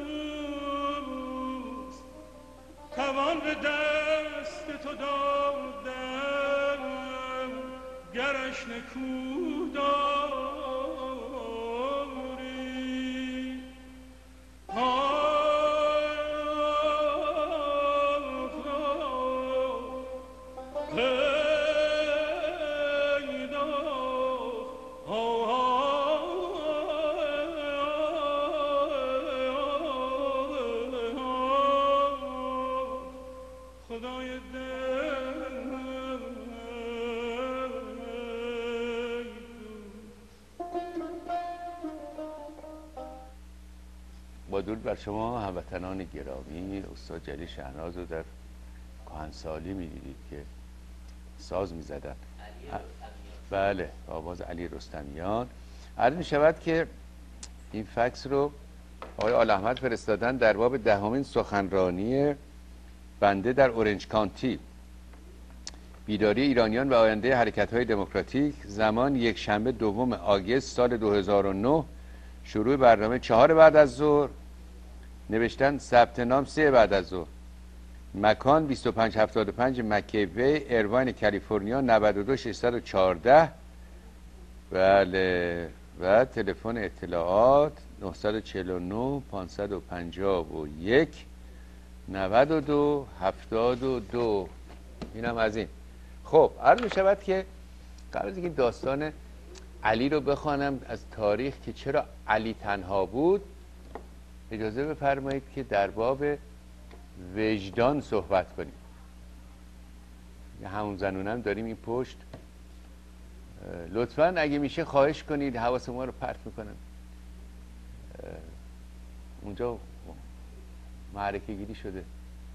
اوست توان به دست تو دادم گرش نکو داری خدای با درود بر شما هموطنان گرامی، استاد جلیل شهناز رو در کهنسالی می‌دیدید که ساز می‌زدن. بله، آواز علی رستمیان. عرض می‌شود که این فکس رو آقای آل احمد فرستادن در باب دهمین سخنرانی بنده در اورنج کانتی بیداری ایرانیان و آینده حرکت‌های دموکراتیک، زمان یک شنبه دوم آگوست سال دو هزار و نه، شروع برنامه چهار بعد از ظهر، نوشتن ثبت نام سه بعد از ظهر، مکان بیست و پنج هفتاد و پنج مکی وی، ایرواین کالیفرنیا نود و دو ششصد و چهارده. بله، و تلفن اطلاعات نه چهار نه پانصد و پنجاه و یک نود و دو هفتاد و دو. اینم از این. خب عرض می شود که قبل از اینکه داستان علی رو بخوانم از تاریخ که چرا علی تنها بود، اجازه بفرمایید که در باب وجدان صحبت کنیم. همون زنونم داریم این پشت. لطفاً اگه میشه خواهش کنید، حواس ما رو پرت میکنم. اونجا معرکه گیری شده.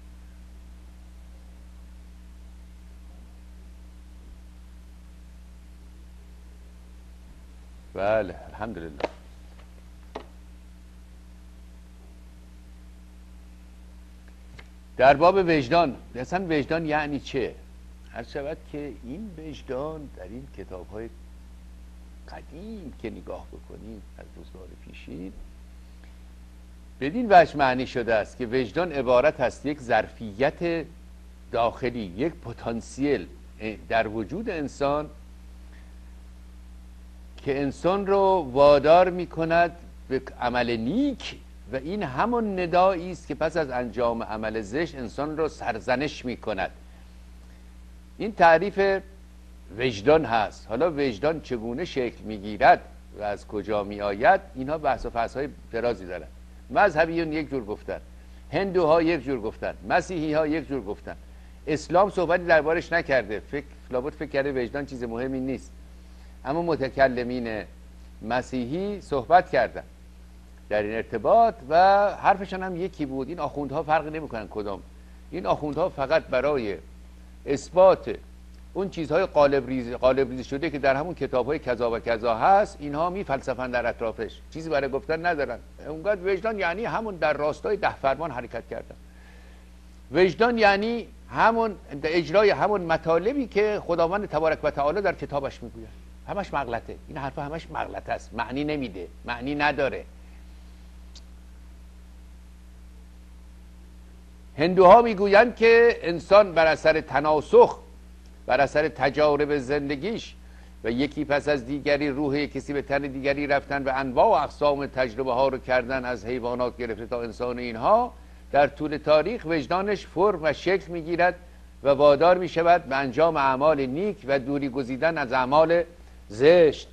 بله الحمدلله. در باب وجدان، اصلا وجدان یعنی چه؟ عرض شود که این وجدان در این کتاب‌های قدیم که نگاه بکنیم از روزگار پیشین بدین وجه معنی شده است که وجدان عبارت است یک ظرفیت داخلی، یک پتانسیل در وجود انسان که انسان رو وادار می کند به عمل نیک، و این همون ندایی است که پس از انجام عمل زشت انسان رو سرزنش می کند. این تعریف وجدان هست. حالا وجدان چگونه شکل می گیرد و از کجا می آید، اینها بحث و فحص های درازی دارد. مذهبیون یک جور گفتن، هندوها یک جور گفتن، مسیحی ها یک جور گفتن. اسلام صحبتی دربارش نکرده، فکر لابد فکر کرده وجدان چیز مهمی نیست، اما متکلمین مسیحی صحبت کردن در این ارتباط و حرفشان هم یکی بود. این آخوندها فرق نمی‌کنن کدام. این آخوندها فقط برای اثبات اون چیزهای قالب ریزی قالب ریزی شده که در همون کتاب‌های کذا و کذا هست، اینها میفلسفن در اطرافش، چیزی برای گفتن ندارن. اونقدر وجدان یعنی همون در راستای ده فرمان حرکت کردن. وجدان یعنی همون اجرای همون مطالبی که خداوند تبارک و تعالی در کتابش میگوید. همش مغلطه. این حرفا همش مغلطه است، معنی نمیده، معنی نداره. هندوها میگویند که انسان بر اثر تناسخ، بر اثر تجارب زندگیش و یکی پس از دیگری روح کسی به تن دیگری رفتن و انواع و اقسام تجربه ها رو کردن، از حیوانات گرفته تا انسان، اینها در طول تاریخ وجدانش فرم و شکل میگیرد و وادار میشود به انجام اعمال نیک و دوری گزیدن از اعمال زشت.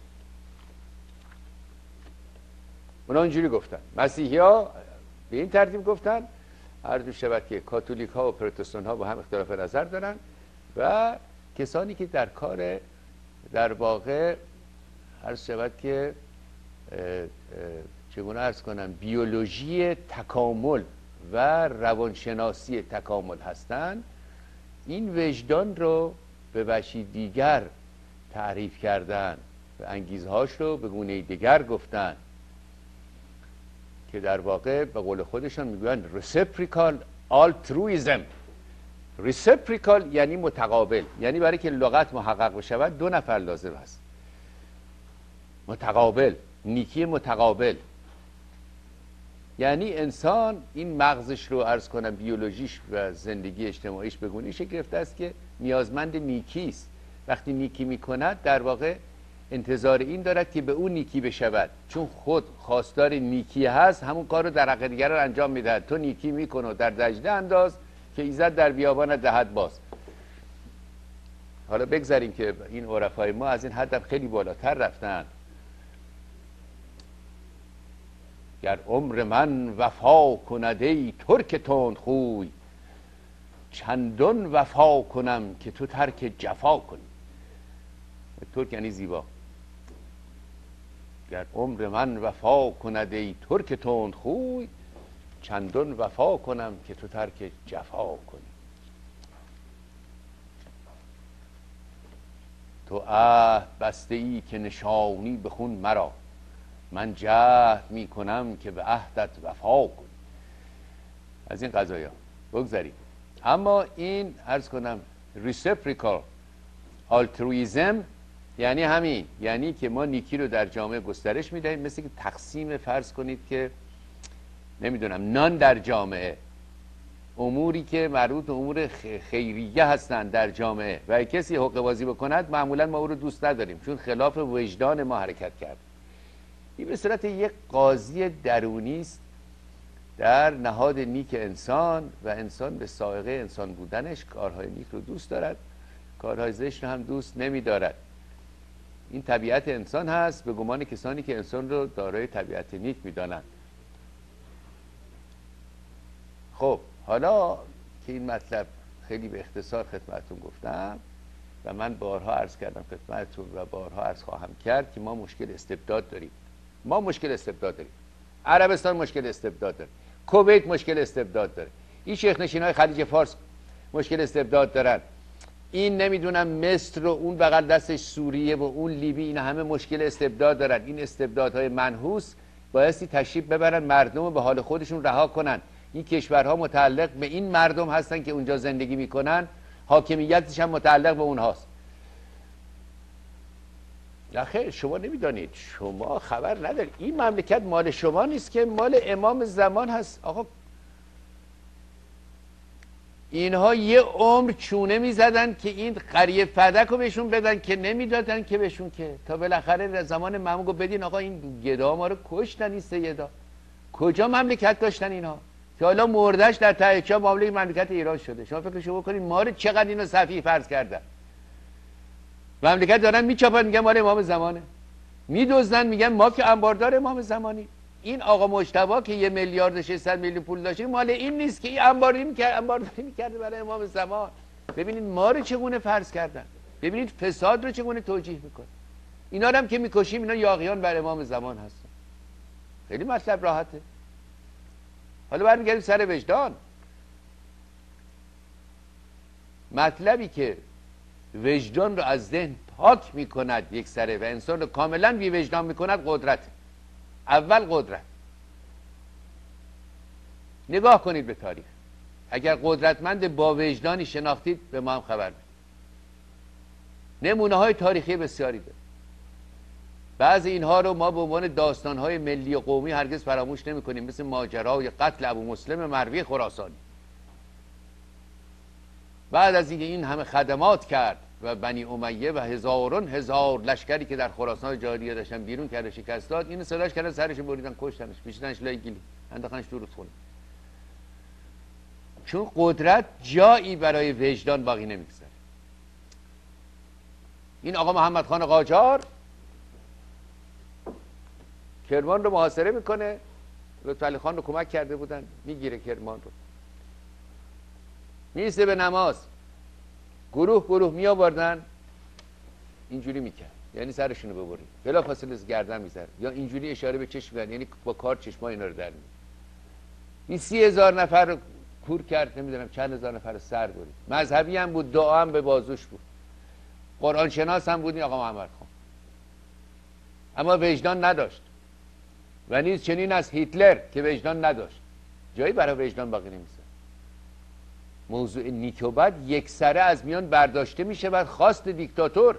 اونا اینجوری گفتن. مسیحی ها به این ترتیب گفتن. عرض می‌شود که کاتولیک ها و پروتستان ها با هم اختلاف نظر دارن و کسانی که در کار در واقع عرض شود که چگونه عرض کنم بیولوژی تکامل و روانشناسی تکامل هستند، این وجدان رو به وجهی دیگر تعریف کردن و انگیزهاش رو به گونه دیگر گفتن که در واقع به قول خودشان میگویند reciprocal altruism. reciprocal یعنی متقابل، یعنی برای که لغت محقق بشود دو نفر لازم است. متقابل، نیکی متقابل، یعنی انسان این مغزش رو عرض کنم بیولوژیش و زندگی اجتماعیش به گونه‌ای شکل گرفته است که نیازمند نیکی است. وقتی نیکی میکند در واقع انتظار این دارد که به اون نیکی بشود، چون خود خواستار نیکی هست، همون کار رو در حق دیگر رو انجام میدهد. تو نیکی میکنه و در دجله انداز که ایزد در بیابان دهد باز. حالا بگذاریم که این عرفای ما از این حد خیلی بالاتر رفتن. گر عمر من وفا کند ای ترک تند خوی، چندان وفا کنم که تو ترک جفا کنی. ترک یعنی زیبا. گر عمر من وفا کند ای ترک تند خوی، چندان وفا کنم که تو ترک جفا کنی. تو عهد بسته ای که نشانی به خون مرا، من جهد می کنم که به عهدت وفا کنی. از این قضایا بگذاریم. اما این عرض کنم ریسپریکال آلترویزم یعنی همین، یعنی که ما نیکی رو در جامعه گسترش میدهیم، مثل که تقسیم، فرض کنید که نمیدونم نان در جامعه، اموری که مربوط به امور خیریه هستند در جامعه و کسی حقه بازی بکند معمولا ما او رو دوست نداریم، چون خلاف وجدان ما حرکت کرد. این به صورت یک قاضی درونی است در نهاد نیک انسان و انسان به سائقه انسان بودنش کارهای نیک رو دوست دارد، کارهای زشت رو هم دوست نمی دارد. این طبیعت انسان هست به گمان کسانی که انسان رو دارای طبیعت نیک می دانند. خب حالا که این مطلب خیلی به اختصار خدمتتون گفتم و من بارها عرض کردم خدمتتون و بارها عرض خواهم کرد که ما مشکل استبداد داریم. ما مشکل استبداد داریم. عربستان مشکل استبداد داره، کویت مشکل استبداد داره، این شیخ نشینای خلیج فارس مشکل استبداد دارن، این نمیدونم مصر و اون بغل دستش سوریه و اون لیبی، این همه مشکل استبداد دارن. این استبدادهای منحوس بایستی تشریف ببرن مردم رو به حال خودشون رها کنن. این کشورها متعلق به این مردم هستن که اونجا زندگی میکنن، حاکمیتش هم متعلق به اونهاست. نه خیر، شما نمیدانید، شما خبر ندارید، این مملکت مال شما نیست که مال امام زمان هست. آقا اینها یه عمر چونه میزدن که این قریه فدک رو بهشون بدن که نمیدادن که بهشون، که تا بالاخره زمان ممگو بدین آقا این گدا ما رو کشتن. این سه گدا کجا مملکت داشتن اینها که حالا مردش در ته چاه معامله مملکت ایران شده؟ شما فکرشو بکنید ما رو چقدر اینو سفیه فرض کردن. مملکت دارن میچاپن میگن مال امام زمانه، میدزدن میگن ما که انباردار امام زمانی. این آقا مجتبی که یه میلیارد و ششصد میلیون پول داشته مال این نیست که این انبارداری میکرد، انبارداری میکرده برای امام زمان. ببینید ما رو چگونه فرض کردن، ببینید فساد رو چگونه توجیه میکنه. اینا رو هم که میکشیم اینا یاغیان بر امام زمان هستن. خیلی مطلب راحته. حالا برمیگردیم سر وجدان. مطلبی که وجدان رو از ذهن پاک میکند یک سره و انسان رو کاملا بی وجدان میکند قدرت. اول قدرت. نگاه کنید به تاریخ، اگر قدرتمند با وجدانی شناختید به ما هم خبر بدید. نمونه های تاریخی بسیاری داره. بعضی اینها رو ما به عنوان داستان های ملی و قومی هرگز فراموش نمی کنیم، مثل ماجرای قتل ابو مسلم مروی خراسانی. بعد از اینکه این همه خدمات کرد و بنی امیه و هزارون هزار لشکری که در خراسان جاریه داشتن بیرون کرده شکست داد، اینو صداش کردن سرش بریدن کشتنش، پیچیدنش لای گلی، انداختنش تو رودخونه. چون قدرت جایی برای وجدان باقی نمیگذاره. این آقا محمد خان قاجار کرمان رو محاصره میکنه، لطفعلی خان رو کمک کرده بودن، میگیره کرمان رو، میسته به نماز، گروه گروه می آوردن اینجوری میکرد، یعنی سرشون رو ببرید، بلا فاصله گردن میزد، یا اینجوری اشاره به چشم می‌کرد، یعنی با کار چشما اینا رو در می‌آورد. این سی هزار نفر رو کور کرد، نمیدونم چند هزار نفر رو سر برید. مذهبی هم بود، دعا هم به بازوش بود، قرآن شناس هم بود این آقا محمد خان، اما وجدان نداشت. و نیز چنین از هیتلر که وجدان نداشت، جایی برای وجدان باقی نمی‌ذاره. موضوع نیک و بد یک سره از میان برداشته میشه بعد خواست دیکتاتور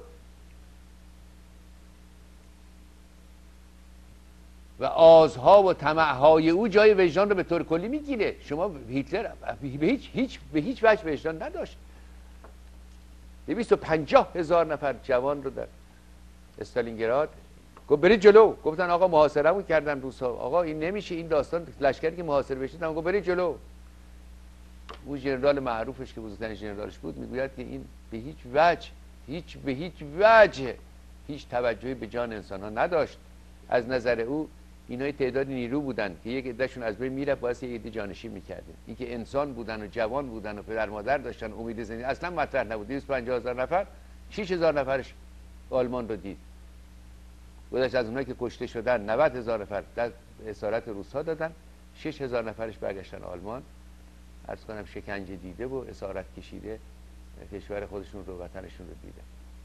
و آزها و طمعهای او جای وجدان رو به طور کلی میگیره. شما هیتلر به هیچ هیچ به هیچ وجه وجدان نداشت. دویست و پنجاه هزار نفر جوان رو در استالینگراد گفت برید جلو. گفتن آقا محاصرهمون کردن روسا. آقا این نمیشه، این داستان لشکری که محاصره بشه. گفت برید جلو. اون ژنرال معروفش که بزرگترین ژنرالش بود میگوید که این به هیچ وجه هیچ به هیچ وجه هیچ توجهی به جان انسان ها نداشت. از نظر او اینای تعداد نیرو بودن که یک عدهشون از بین میرفت واسه یک عده جانشین میکرده. این که انسان بودن و جوان بودن و پدر مادر داشتن، امید زندگی اصلا مطرح نبود. دویست و پنجاه هزار نفر، شش هزار نفرش آلمان رو دید. گذشت از اونایی که کشته شدن نود هزار نفر در اسارت روس‌ها دادن، شش هزار نفرش برگشتن آلمان. عرض کنم شکنجه دیده و اسارت کشیده کشور خودشون رو، وطنشون رو دیده.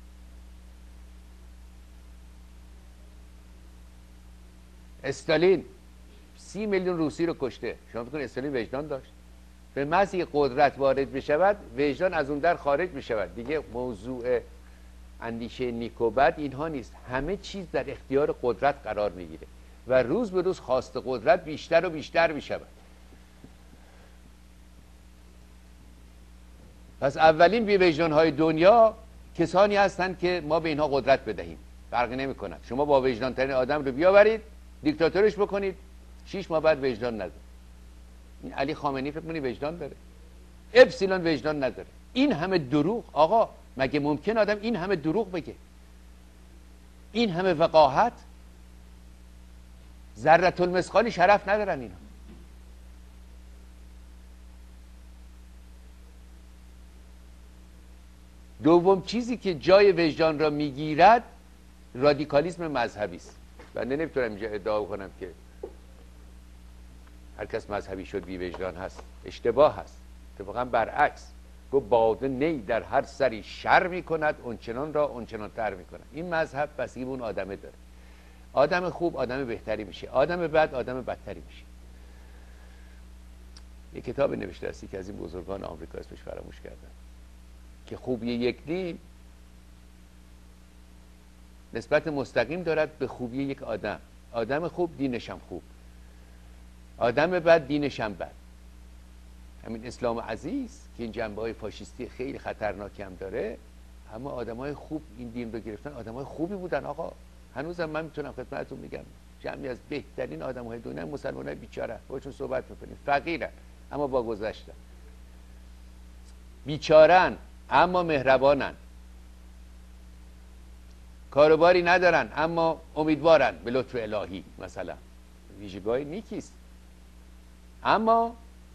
استالین سی میلیون روسی رو کشته. شما فکر کنید استالین وجدان داشت؟ به محض اینکه قدرت وارد بشود وجدان از اون در خارج بشود. دیگه موضوع اندیشه نیک و بد اینها نیست، همه چیز در اختیار قدرت قرار میگیره و روز به روز خواست قدرت بیشتر و بیشتر میشود. پس اولین بی وجدان‌های دنیا کسانی هستند که ما به اینها قدرت بدهیم، فرقی نمی کند. شما با وجدان ترین آدم رو بیاورید دیکتاتورش بکنید، شیش ماه بعد وجدان نداره. این علی خامنه‌ای فکر کنی وجدان داره؟ اپسیلون وجدان نداره. این همه دروغ، آقا مگه ممکن آدم این همه دروغ بگه؟ این همه وقاحت؟ ذره المثقالی شرف ندارن اینا. دوم چیزی که جای وجدان را میگیرد رادیکالیسم مذهبی است. بنده نمیتونم اینجا ادعا کنم که هر کس مذهبی شد بی وجدان هست، اشتباه هست. اتفاقا برعکس، گو باده نی در هر سری شر میکند اونچنان را اونچنان تر میکند. این مذهب بسیار اون آدمه داره. آدم خوب آدم بهتری میشه، آدم بد آدم بدتری میشه. یک کتاب نوشته است که از این بزرگان آمریکا، اسمش فراموش کردم، که خوبی یک دین نسبت مستقیم دارد به خوبی یک آدم. آدم خوب دینش هم خوب، آدم بد دینش هم بد. همین اسلام عزیز که این جنبه های فاشیستی خیلی خطرناکی هم داره، اما آدم های خوب این دین رو گرفتن، آدم های خوبی بودن. آقا هنوزم من میتونم خدمتتون میگم جمعی از بهترین آدم های دنیا مسلمان های بیچاره، باشون صحبت میکنیم، فقیرن اما با گذشتن، بیچارن اما مهربانن، کاروباری ندارن اما امیدوارن به لطف الهی. مثلا ویژگاهی نیکیست. اما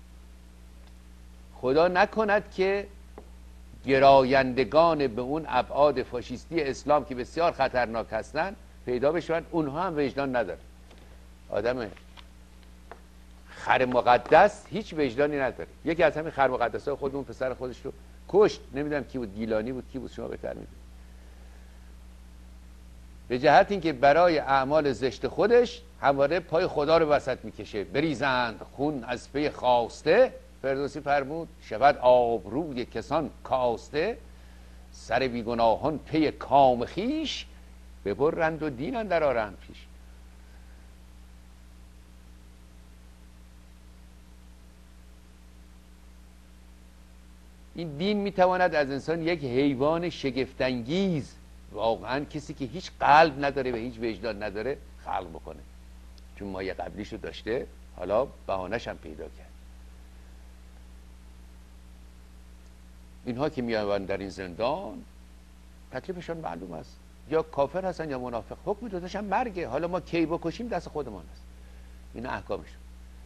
خدا نکند که گرایندگان به اون ابعاد فاشیستی اسلام که بسیار خطرناک هستن پیدا بشن، اونها هم وجدان نداره. آدم خر مقدس هیچ وجدانی نداره. یکی از همین خر مقدسای خودمون پسر خودش رو کشت، نمیدونم کی بود، گیلانی بود کی بود، شما بهتر میدونید، به جهت اینکه برای اعمال زشت خودش همواره پای خدا رو وسط میکشه. بریزند خون از پی خواسته، فردوسی فرمود شود آبروی کسان کاسته، سر بیگناهان پی کام خیش، ببرند و دین اندر آرند پیش. این دین میتواند از انسان یک حیوان شگفت‌انگیز، واقعا کسی که هیچ قلب نداره و هیچ وجدان نداره، خلق بکنه. چون مایه قبلیشو داشته، حالا بهانه‌ش هم پیدا کرد. اینها که میان در این زندان تکلیفشان معلوم است، یا کافر هستن یا منافق. حکم دوتاشم مرگه. حالا ما کی بکشیم دست خودمان است. این احکامشون.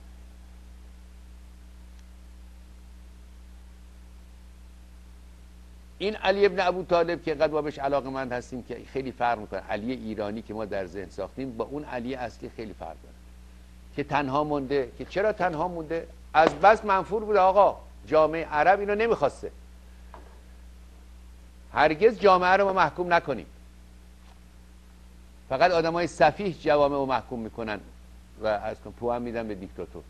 این علی ابن ابو طالب که قد بابش علاقه‌مند هستیم که خیلی فرق میکنه، علی ایرانی که ما در ذهن ساختیم با اون علی اصلی خیلی فرق داره، که تنها مونده. که چرا تنها مونده؟ از بس منفور بوده. آقا جامعه عرب اینو نمیخواسته. هرگز جامعه رو ما محکوم نکنیم. فقط آدمای سفیه جوامع رو محکوم میکنن و از پوام میدن به دیکتاتور.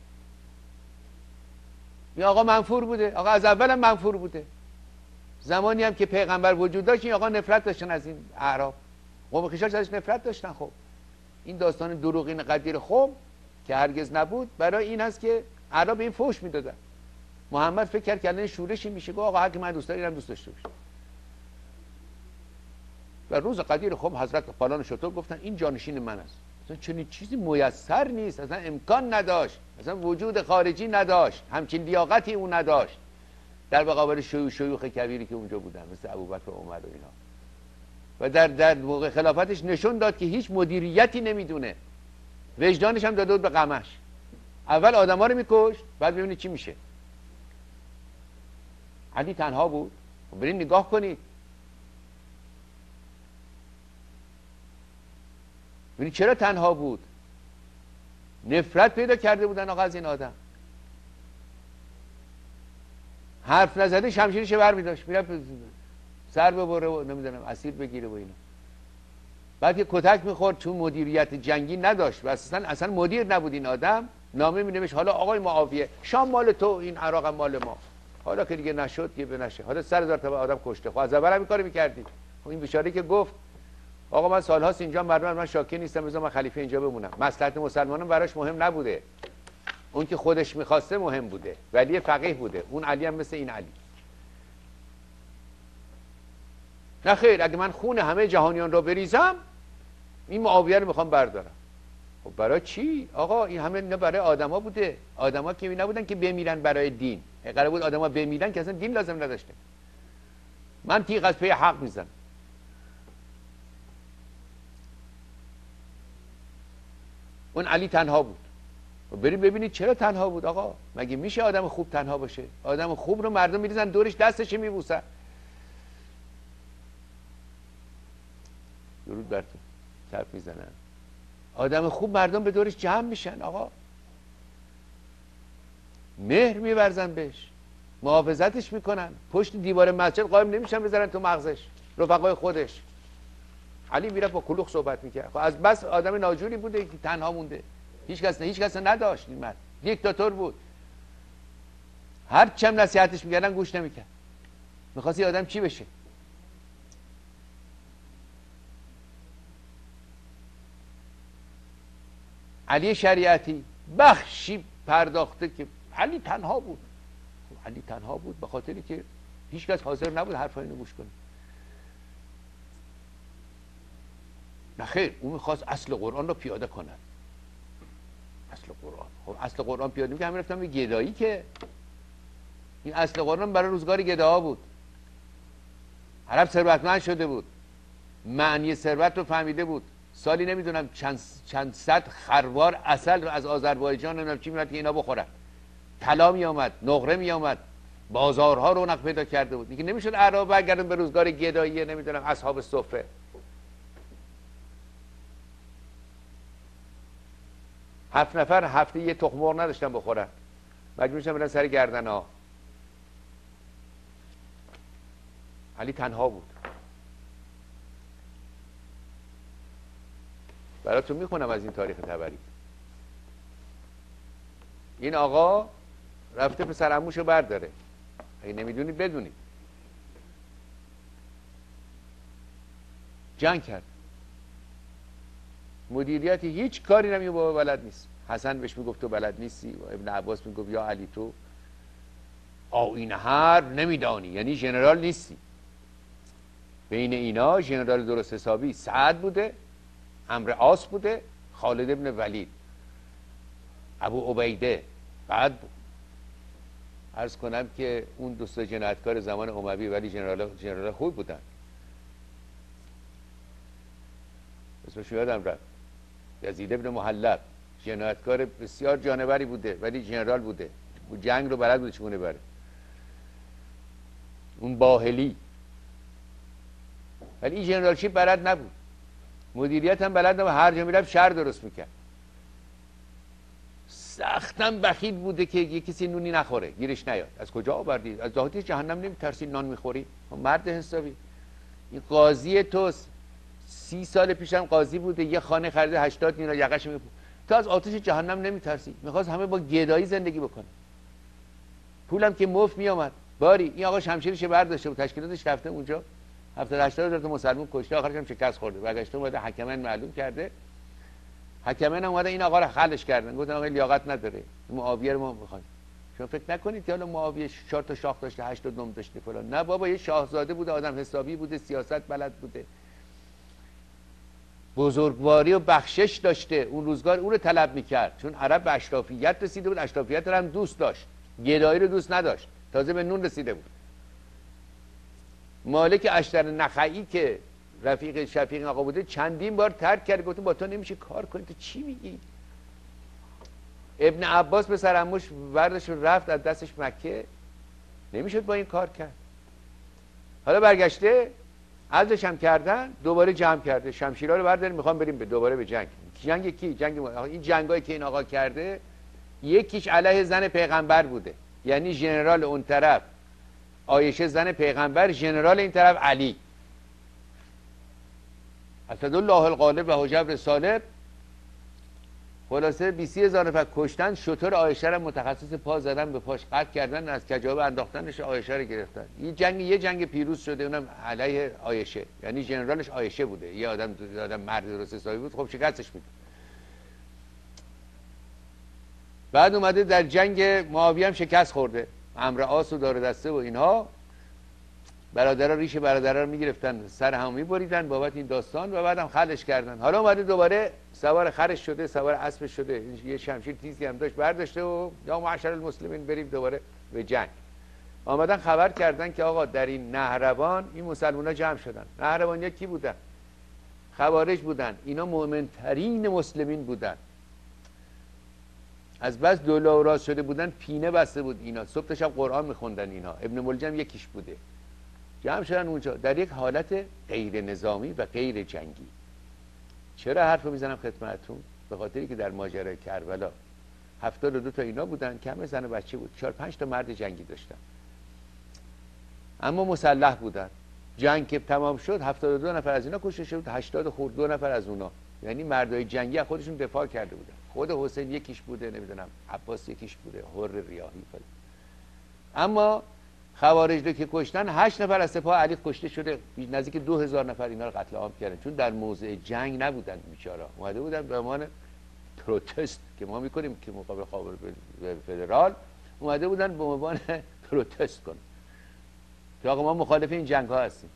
این آقا منفور بوده. آقا از اول هم منفور بوده. زمانی هم که پیغمبر وجود داشت این آقا نفرت داشتن از این اعراب. قوم خویشاش ازش نفرت داشتن. خب این داستان دروغین قدیر خم که هرگز نبود برای این هست که اعراب به این فحش میدادن. محمد فکر کرد که الان شورشی میشه، گفت آقا هر کی من دوست داره اینم دوست داشته باشه. و روز قدیر خم حضرت پالان شطور گفتن این جانشین من است. اصلا چنین چیزی میسر نیست، اصلا امکان نداشت، اصلا وجود خارجی نداشت، همچین لیاقتی اون نداشت در مقابل شیوخ شیوخ کبیری که اونجا بودن مثل ابوبکر و عمر و اینا. و در در موقع خلافتش نشون داد که هیچ مدیریتی نمیدونه. وجدانش هم داده بود به غمش. اول آدما رو میکشت، بعد ببینید چی میشه. علی تنها بود. برید نگاه کنید. ببینید چرا تنها بود؟ نفرت پیدا کرده بودن آقا از این آدم. حرف نزده شمشیرش بر می داشت میرفت سر ببره و نمیدونم اسیر بگیره و اینا. بعد که کتک میخورد چون مدیریت جنگی نداشت و اصلا اصلا مدیر نبود این آدم، نامه می نوشت حالا آقای معاویه شام مال تو، این عراق مال ما. حالا که دیگه نشد که به نشه، حالا سر هزار تا آدم کشته. خب از اول هم این کارو میکردی. این بیچاره که گفت آقا من سالهاست اینجا، مردم من شاکی نیستم، بذار من خلیفه اینجا بمونم. مصلحت مسلمانان براش مهم نبوده، اون که خودش میخواسته مهم بوده. ولی فقیه بوده، اون علی هم مثل این علی. نه خیر، اگه من خون همه جهانیان را بریزم این معاویه رو میخوام بردارم. خب برای چی؟ آقا این همه نه برای آدما بوده. آدما که نبودن که بمیرن برای دین. قرار بود آدما بمیرن که اصلا دین لازم نداشته. من تیغ از پی حق میزنم. اون علی تنها بود. بریم ببینید چرا تنها بود آقا؟ مگه میشه آدم خوب تنها باشه؟ آدم خوب رو مردم میریزن دورش، دستش میبوسن. درود بر تو. تف میزنن. آدم خوب مردم به دورش جمع میشن آقا. مهر میورزن بهش، محافظتش میکنن، پشت دیوار مسجد قایم نمیشن بذارن تو مغزش رفقای خودش. علی میرفت با کلوخ صحبت میکرد. خب از بس آدم ناجوری بوده که تنها مونده، هیچ کس نه هیچ کس نداشت. این مرد دیکتاتور بود، هر چم نصیحتش میکردن گوش نمیکرد. میخواست یه آدم چی بشه؟ علی شریعتی بخشی پرداخته که علی تنها بود. علی تنها بود به خاطری که هیچ کس حاضر نبود حرفای اینو گوش کنه. نه خیر، اون میخواست اصل قرآن رو پیاده کند. اصل قرآن، خب اصل قرآن پیاده میکنه، همین رفتم به گدایی که این اصل قرآن برای روزگار گداها بود. عرب ثروتمند شده بود، معنی ثروت رو فهمیده بود. سالی نمیدونم چند چند صد خروار عسل رو از آذربایجان نمیدونم چی میاد که اینا بخورن. طلا می آمد، نقره می آمد، بازارها رونق پیدا کرده بود. دیگه نمیشد اعراب برگردن به روزگار گدایی نمیدونم اصحاب صفه. هفت نفر هفته یه تخم مرغ نداشتن بخورن، مجبور شدن برن سر گردن ها. علی تنها بود. براتون میخونم از این تاریخ تبری. این آقا رفته پسر عموشو برداره. اگه نمیدونید بدونید. جنگ کرد. مدیریتی هیچ کاری نمیگه بابا بلد نیست. حسن بهش میگفت تو بلد نیستی، و ابن عباس میگفت یا علی تو آیین حرب نمیدانی، یعنی ژنرال نیستی. بین اینا ژنرال درست حسابی سعد بوده، عمرو عاص بوده، خالد ابن ولید، ابو عبیده. بعد عرض کنم که اون دوستا جنایتکار زمان اموی ولی ژنرال ژنرال خوب بودن. اسمش یادم رفت. یزید ابن محلب جنایتکار بسیار جانوری بوده ولی ژنرال بوده. اون جنگ رو بلد بوده چگونه بره. اون باهلی ولی این ژنرالشیپ بلد نبود. مدیریت هم بلد نبود، هر جا میرفت شر درست میکرد. سختم بخیل بوده که یه کسی نونی نخوره گیرش نیاد. از کجا آوردید؟ از دهاتی جهنم نمیترسی نان میخوری؟ مرد حسابی. این قاضی توست، سی سال پیشم قاضی بوده، یه خانه خریده هشتاد دینار یقش میپو. تو از آتش جهنم نمیترسی؟ میخواست همه با گدایی زندگی بکنه. پولم که مفت میامد. باری این آقا شمشیرش برداشته بود، تشکیلاتش رفته اونجا هفتاد هشتاد هزار تا مسلمان کشته، آخرش هم شکست خورده. برگشته اومده حکمن معلوم کرده. حکمن هم اومده این آقا رو خلش کردن، گفتن آقا لیاقت نداره، معاویه رو ما میخوایم. شما فکر نکنید که حالا معاویه چهار تا شاخ داشته، هشت تا دم داشته فلان. نه بابا، یه شاهزاده بوده، آدم حسابی بوده، سیاست بلد بوده، بزرگواری و بخشش داشته. اون روزگار اون رو طلب میکرد، چون عرب به اشرافیت رسیده بود، اشرافیت رو هم دوست داشت، گدایی رو دوست نداشت، تازه به نون رسیده بود. مالک اشتر نخعی که رفیق شفیق آقا بوده چندین بار ترک کرد، گفت با تو نمیشه کار کنی، تو چی میگی؟ ابن عباس به سرعموش برداشت رفت از دستش مکه، نمیشد با این کار کرد. حالا برگشته عزلش هم کردن، دوباره جمع کرده، شمشیرها رو برداریم میخوام بریم به دوباره به جنگ. جنگ کی؟ جنگ ما. این جنگایی که این آقا کرده یکیش علیه زن پیغمبر بوده، یعنی ژنرال اون طرف عایشه زن پیغمبر، ژنرال این طرف علی. اسدالله الغالب و حجبر سالب خلاصه بیست هزار نفر کشتن. شطور عایشه را متخصص پا زدن، به پاش قطع کردن، از کجاوه انداختنش، عایشه رو گرفتن. این جنگ یه جنگ پیروز شده، اونم علیه عایشه، یعنی ژنرالش عایشه بوده، یه آدم آدم مرد درست حسابی بود، خب شکستش میده. بعد اومده در جنگ معاویه هم شکست خورده، عمرو عاص و دار دسته و اینها، برادرها ریش برادرها رو میگرفتن، سر هم میبریدن بابت این داستان و بعدم خلش کردن. حالا اومده دوباره سوار خرش شده، سوار اسبش شده، یه شمشیر تیزی هم داشت برداشته و یا معشر المسلمین بریم دوباره به جنگ. آمدن خبر کردن که آقا در این نهروان این مسلمان‌ها جمع شدن. نهروانیا کی بودن؟ خوارج بودن. اینا مؤمن‌ترین مسلمین بودن. از بس دولا و راست شده بودن، پینه بسته بود اینا، صبح تا شب قرآن میخوندن اینا. ابن ملجم یکیش بوده. جمع شدن اونجا در یک حالت غیر نظامی و غیر جنگی. چرا حرف رو میزنم خدمتتون؟ به خاطری که در ماجرای کربلا هفتاد و دو تا اینا بودن که همه زن و بچه بود، چهار پنج تا مرد جنگی داشتن، اما مسلح بودن. جنگ که تمام شد هفتاد و دو نفر از اینا کشته شد، هشتاد خورد دو نفر از اونا، یعنی مردای جنگی از خودشون دفاع کرده بودن. خود حسین یکیش بوده، نمیدونم عباس یکیش بوده، حر ریاحی فلان. اما خوارج رو که کشتن، هشت نفر از سپاه علی کشته شده، نزدیک دو هزار نفر اینا رو قتل عام کردن، چون در موضع جنگ نبودن بیچارا، اومده بودن به عنوان پروتست که ما میکنیم که مقابل خاور فدرال، اومده بودن به عنوان پروتست کنن که آقا ما مخالف این جنگ ها هستیم.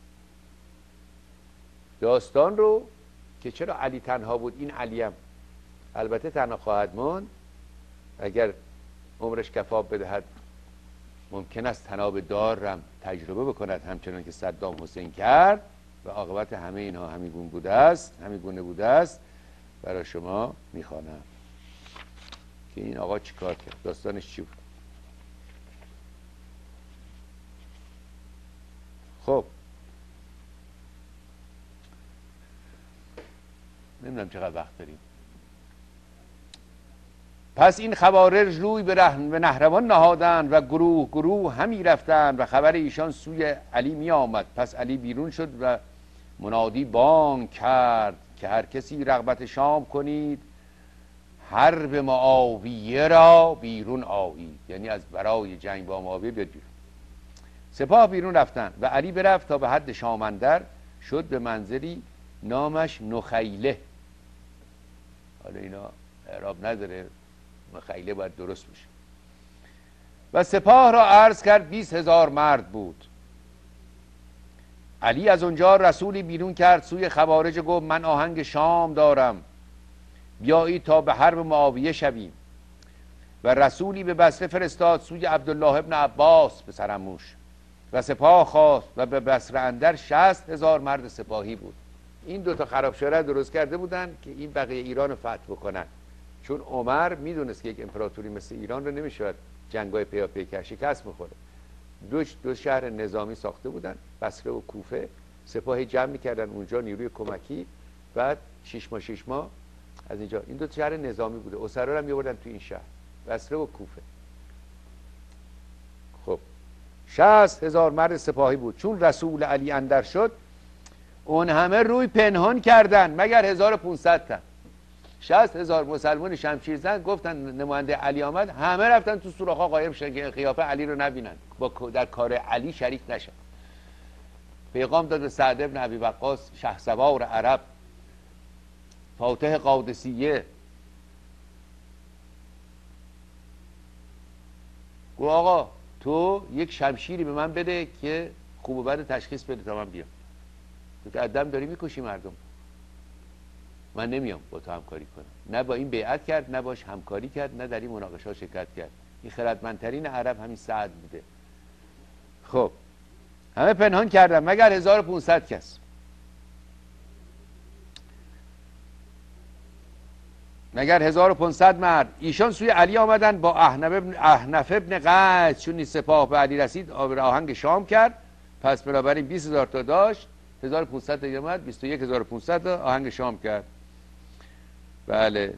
داستان رو که چرا علی تنها بود، این علی هم البته تنها خواهد ماند اگر عمرش کفاف بدهد، ممکن است تناب دار رم تجربه بکند همچنان که صدام حسین کرد و عاقبت همه اینها همیگون بوده است، همیگونه بوده است. برای شما میخوانم که این آقا چیکار کرد، داستانش چی بود. خب نمیدونم چقدر وقت داریم. پس این خوارج روی به نهروان نهادند و گروه گروه همی رفتند و خبر ایشان سوی علی می آمد. پس علی بیرون شد و منادی بانگ کرد که هر کسی رغبت شام کنید، حرب معاویه را بیرون آیید، یعنی از برای جنگ با معاویه بیاد بیرون. سپاه بیرون رفتند و علی برفت تا به حد شامندر شد به منزلی نامش نخیله. حالا اینا اعراب نداره، نخیله باید درست بشه. و سپاه را عرض کرد بیست هزار مرد بود. علی از اونجا رسولی بیرون کرد سوی خوارج، گفت من آهنگ شام دارم، بیایید تا به حرب معاویه شویم. و رسولی به بصره فرستاد سوی عبدالله ابن عباس به سرموش و سپاه خواست و به بصره اندر شصت هزار مرد سپاهی بود. این دوتا خرابشاره درست کرده بودن که این بقیه ایران رو فتح بکنن، چون عمر میدونست که یک امپراتوری مثل ایران رو نمیشود جنگای پیاپی کرد، شکست میخوره. دو, دو شهر نظامی ساخته بودن، بصره و کوفه، سپاهی جمع میکردن اونجا، نیروی کمکی، بعد شش ماه شش ماه از اینجا. این دو شهر نظامی بوده، اسرا هم میبردن تو این شهر، بصره و کوفه. خب شصت هزار مرد سپاهی بود. چون رسول علی اندر شد، اون همه روی پنهان کردن مگر هزار و پونصد تن. شصت هزار مسلمان شمشیر زن گفتن نماینده علی آمد، همه رفتن تو سوراخ‌ها قایم شدن که قیافه علی رو نبینن، با در کار علی شریک نشن. پیغام داد به سعد ابن ابی وقاص، شهسوار عرب، فاتح قادسیه، گو آقا تو یک شمشیری به من بده که خوب و بد تشخیص بده تا من بیام، تو که عدم داری میکشی مردم، من نمیام با تو همکاری کنم. نه با این بیعت کرد، نه باش همکاری کرد، نه در این مناقشه ها شرکت کرد. این خردمندترین عرب همین سعد بوده. خب همه پنهان کردن مگر هزار و پونصد کس. مگر هزار و پونصد مرد. ایشان سوی علی آمدن با احنف ابن, احنف ابن قیس. چون این سپاه به علی رسید آهنگ شام کرد، پس بنابراین بیست هزار تا داشت، هزار و پونصد تا اومد، بیست و یک هزار و پونصد تا آهنگ شام کرد. بله.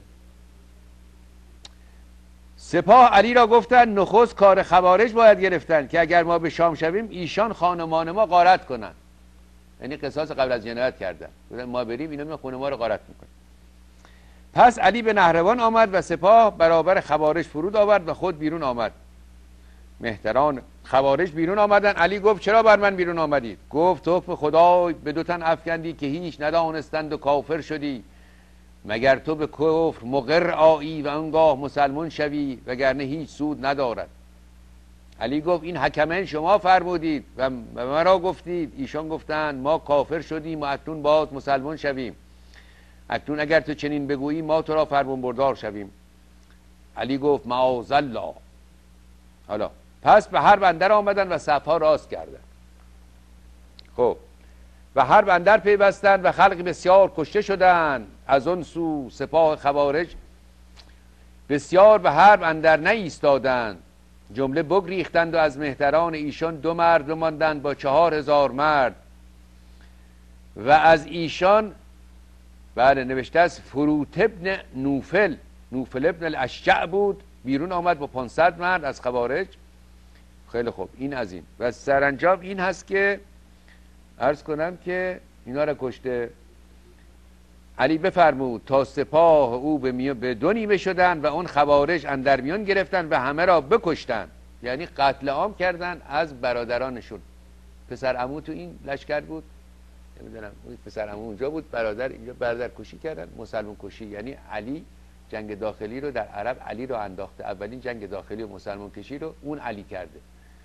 سپاه علی را گفتن نخست کار خوارج باید گرفتن که اگر ما به شام شویم ایشان خانمان ما غارت کنن، یعنی قصاص قبل از جنایت کردن، ما بریم اینا می خونه ما رو غارت میکنن. پس علی به نهروان آمد و سپاه برابر خوارج فرود آورد و خود بیرون آمد. مهتران خوارج بیرون آمدن. علی گفت چرا بر من بیرون آمدید؟ گفت تو به خدای به دو تن افکندی که هیچ ندانستند و کافر شدی، مگر تو به کفر مقر آیی و آنگاه مسلمان شوی، وگرنه هیچ سود ندارد. علی گفت این حکمین شما فرمودید و مرا گفتید. ایشان گفتند ما کافر شدیم و اکنون باز مسلمان شویم. اکنون اگر تو چنین بگویی ما تو را فرمان بردار شویم. علی گفت معاذالله. حالا پس به حرب اندر آمدن و صفها راست کردند. خب و حرب اندر پیوستند و خلق بسیار کشته شدند. از آن سو سپاه خوارج بسیار به حرب اندر نایستادند، جمله بگریختند و از مهتران ایشان دو مرد بماندند با چهار هزار مرد. و از ایشان بله نوشته است فروت ابن نوفل، نوفل ابن الاشجع بود، بیرون آمد با پانصد مرد از خوارج. خیلی خوب این از این. و سرانجام این هست که عرض کنم که اینا را کشته. علی بفرمود تا سپاه او به, می... به دو نیمه شدن و اون خوارج اندر میان گرفتن و همه را بکشتن، یعنی قتل عام کردن از برادرانشون. پسر عمو تو این لشکر بود، نمیدونم اون پسر عمو اونجا بود، برادر اینجا، برادر کشی کردن، مسلمان کشی. یعنی علی جنگ داخلی رو در عرب علی رو انداخته، اولین جنگ داخلی و مسلمان کشی رو اون علی کرده.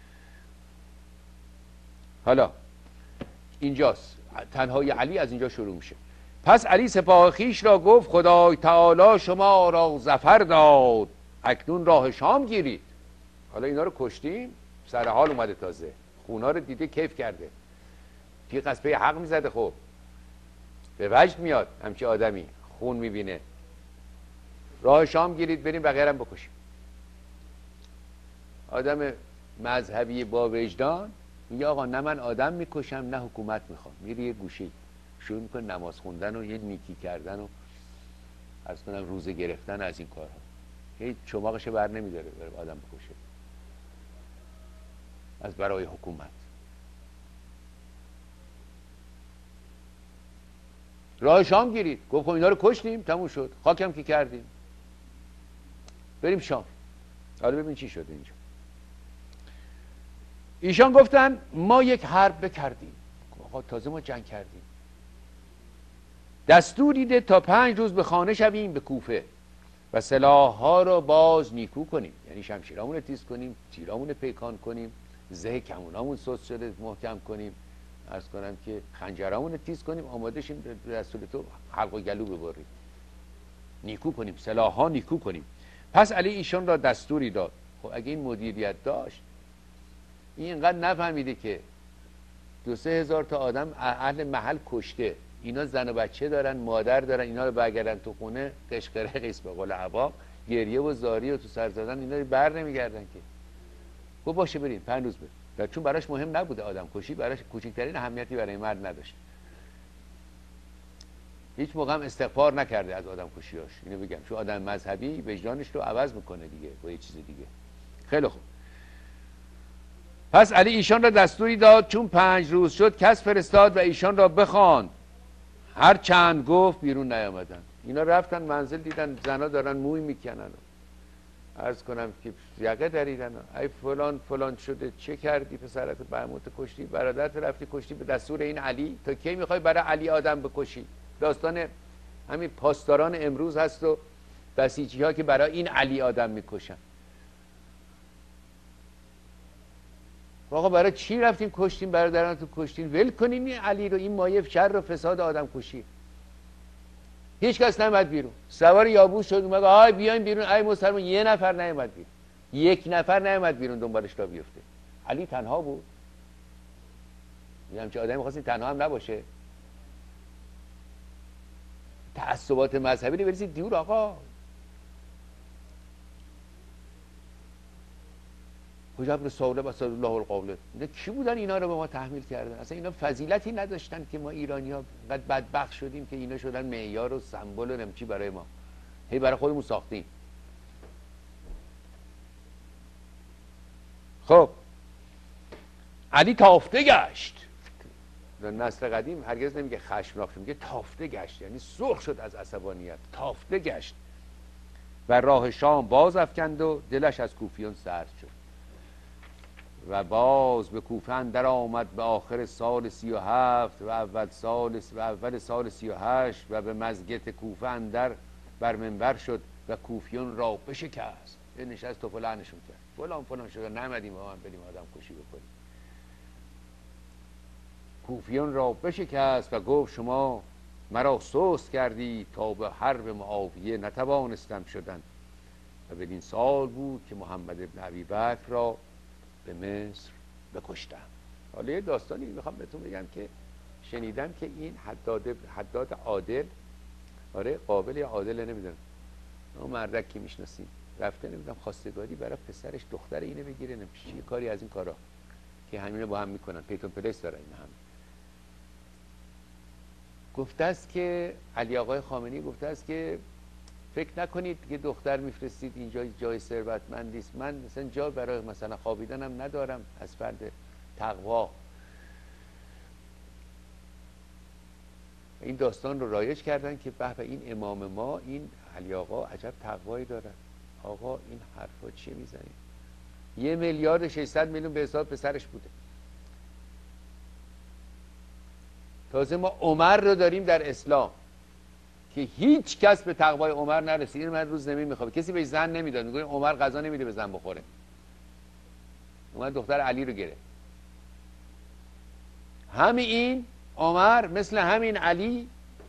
حالا اینجاست تنهای علی از اینجا شروع میشه. پس علی سپاه خیش را گفت خدای تعالی شما را ظفر داد، اکنون راه شام گیرید. حالا اینا رو کشتیم، سر حال اومده، تازه خونا رو دیده کیف کرده، تیغ از پی حق میزده. خب به وجد میاد همچی آدمی خون میبینه. راه شام گیرید بریم و غیرم بکشیم. آدم مذهبی با وجدان میگه آقا نه من آدم میکشم نه حکومت میخوام. میری یه گوشی شروع میکنه نماز خوندن و یه نیکی کردن و عرض کنم روزه گرفتن از این کارها. هیچ چماقش بر نمیداره بره آدم بکشه از برای حکومت. راه شام گیرید. گفت خب اینا رو کشتیم تموم شد، خاکم که کردیم، بریم شام. حالا ببین چی شده اینجا. ایشان گفتن ما یک حرب بکردیم. آقا تازه ما جنگ کردیم. دستور دیده تا پنج روز به خانه شویم به کوفه و سلاح ها رو باز نیکو کنیم، یعنی شمشیرامون رو تیز کنیم، تیرامون رو پیکان کنیم، زه کمونامون سست شده محکم کنیم، عرض کنم که خنجرامون رو تیز کنیم، آماده شیم به دستور تو حلق و گلو ببریم، نیکو کنیم، سلاح ها نیکو کنیم. پس علی ایشان را دستوری داد. خب اگه این مدیریت داشت، این اینقدر نفهمیده که دو سه هزار تا آدم اهل محل کشته، اینا زن و بچه دارن، مادر دارن، اینا رو برگردن تو خونه قشقره قیس به قول عوام، گریه و زاری و تو سر زدن، اینا رو بر نمیگردن که. خب باشه بریم پنج روز بریم. چون براش مهم نبوده آدم کشی، براش کوچکترین اهمیتی برای مرد نداشت. هیچ موقع هم استغفار نکرده از آدم کشیاش، اینو بگم، چون آدم مذهبی وجدانش رو عوض میکنه دیگه با یه چیز دیگه. خیلی خوب. پس علی ایشان را دستوری داد، چون پنج روز شد کس فرستاد و ایشان را بخواند. هر چند گفت بیرون نیامدن. اینا رفتن منزل دیدن زنا دارن موی میکنن، عرض کنم که یقه دریدن، ای فلان فلان شده، چه کردی پسرت برموت کشتی، برادرت رفتی کشتی به دستور این علی، تا کی میخوای برای علی آدم بکشی؟ داستان همین پاسداران امروز هست و بسیجی ها که برای این علی آدم میکشن. آقا برای چی رفتیم کشتیم برادرانتو کشتین؟ ول کنین این علی رو، این مایه شر و فساد آدم کشی. هیچ کس نمیاد بیرون. سوار یابوس شد اومد آی بیاین بیرون، ای مسلمان، یه نفر نمیاد بیرون، یک نفر نمیاد بیرون دنبالش را بیفته. علی تنها بود. میگم چه آدمی می‌خواستین تنها هم نباشه. تعصبات مذهبی رو بریزید دور آقا. حجاب رساله و صلی الله القابله، اینا کی بودن اینا رو به ما تحمیل کردن؟ اصلا اینا فضیلتی نداشتن که ما ایرانی ها قد بدبخت شدیم که اینا شدن معیار و سمبل و نمچی برای ما، هی برای خودمون ساختیم. خب علی تافته گشت، نسل قدیم هرگز نمیگه خشمناک شد، میگه تافته گشت، یعنی سرخ شد از عصبانیت، تافته گشت و راه شام باز افکند و دلش از کوفیان سرد شد و باز به کوفه اندر آمد به آخر سال سی و هفت و اول سال و اول سال سی و هشت و به مسجد کوفه اندر بر منبر شد و کوفیان را بشکست. یه نشست توپ لعنشون کرد، فلان فلان شده، نمدیم ما هم بریم آدم کشی بکنیم. کوفیان را بشکست و گفت شما مرا سست کردی تا به حرب معاویه نتوانستم شدن و بدین سال بود که محمد بن ابی بکر را به مصر بکشتم. حالا یه داستانی میخوام بهتون بگم که شنیدم که این حداد حداد عادل، آره قابل یا عادل نمیدونم، اون مردک که میشناسیم، رفته نمیدونم خواستگاری برای پسرش دختر اینه بگیره، نمیشه یه کاری از این کارا که همینه با هم میکنن، پیتون پلیس داره این هم. گفته است که علی آقای خامنه‌ای گفته است که فکر نکنید که دختر میفرستید اینجا جای ثروتمندی است، من مثلا جا برای مثلا خوابیدنم ندارم، از فرد تقوا. این داستان رو رایج کردن که به به این امام ما، این علی آقا عجب تقوایی داره. آقا این حرفا چی میزنید؟ یه میلیارد ششصد میلیون به حساب پسرش بوده. تازه ما عمر رو داریم در اسلام که هیچ کس به تقوای عمر نرسید. من روز زمین میخوام کسی به زن نمیداد، میگه عمر غذا نمیده به زن بخوره. اومد دختر علی رو گرفت. همین این عمر مثل همین علی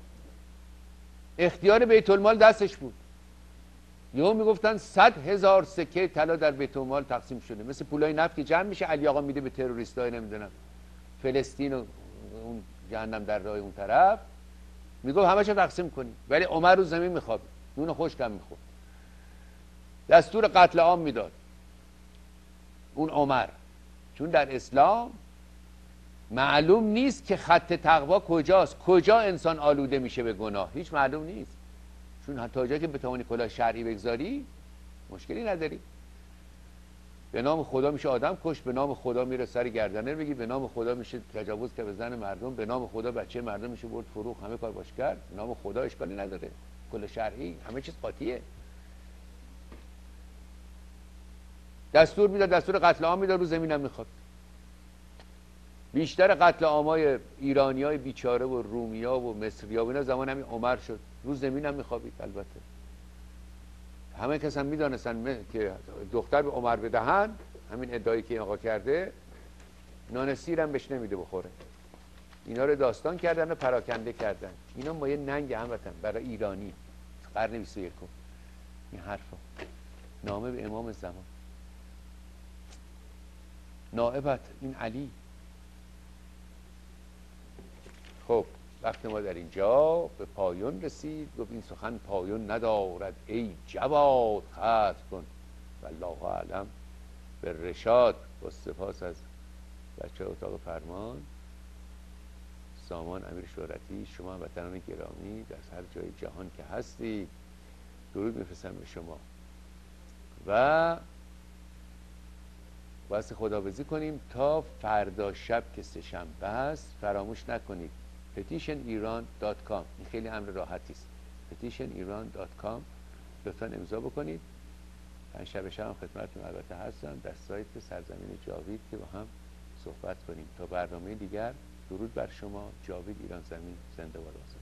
اختیار بیت المال دستش بود. یهو میگفتن صد هزار سکه طلا در بیت المال تقسیم شده، مثل پولای نفت که جمع میشه علی آقا میده به تروریستای نمیدونم فلسطین و اون جهنم در راه اون طرف، میگفت همه‌شو تقسیم کنیم. ولی عمر رو زمین میخواد، نون خشکم میخورد، دستور قتل عام میداد اون عمر. چون در اسلام معلوم نیست که خط تقوا کجاست، کجا انسان آلوده میشه به گناه، هیچ معلوم نیست. چون حتی جایی که بتوانی کلاه شرعی بگذاری مشکلی نداری. به نام خدا میشه آدم کشت، به نام خدا میره سر گردنه بگی، به نام خدا میشه تجاوز که به زن مردم، به نام خدا بچه مردم میشه برد فروخ، همه کار باش کرد. به نام خدا اشکالی نداره، کلاه شرعی همه چیز قاطیه. دستور میداد، دستور قتل عام میداد، رو زمینم میخواد. بیشتر قتل عامای ایرانیای بیچاره و رومیا و مصریا و اینا زمان همین عمر شد، رو زمینم میخوابید. البته همه کس هم میدانستن که دختر به عمر بدهن، همین ادعایی که آقا کرده، نان سیرم بهش نمیده بخوره. اینا رو داستان کردن و پراکنده کردن. اینا ما یه ننگ هموطن برای ایرانی قرن بیست و یکم. این حرفا نامه به امام زمان، نائبت این علی. خب وقت ما در اینجا به پایان رسید. گفت این سخن پایان ندارد ای جواد، ختم کن. والله اعلم به رشاد. با سپاس از بچه اتاق فرمان، سامان امیر شهرتی، شما وطنان گرامی در هر جای جهان که هستی، درود میفرستم به شما و واسه خداحافظی کنیم تا فردا شب که سه‌شنبه است. فراموش نکنید پتیشن ایران دات کام، این خیلی امر راحتی است. پتیشن ایران دات کام لطفا امضا بکنید. من شب شب هم خدمتتون البته هستم در سایت سرزمین جاوید که با هم صحبت کنیم. تا برنامه دیگر، درود بر شما. جاوید ایران زمین زنده باد.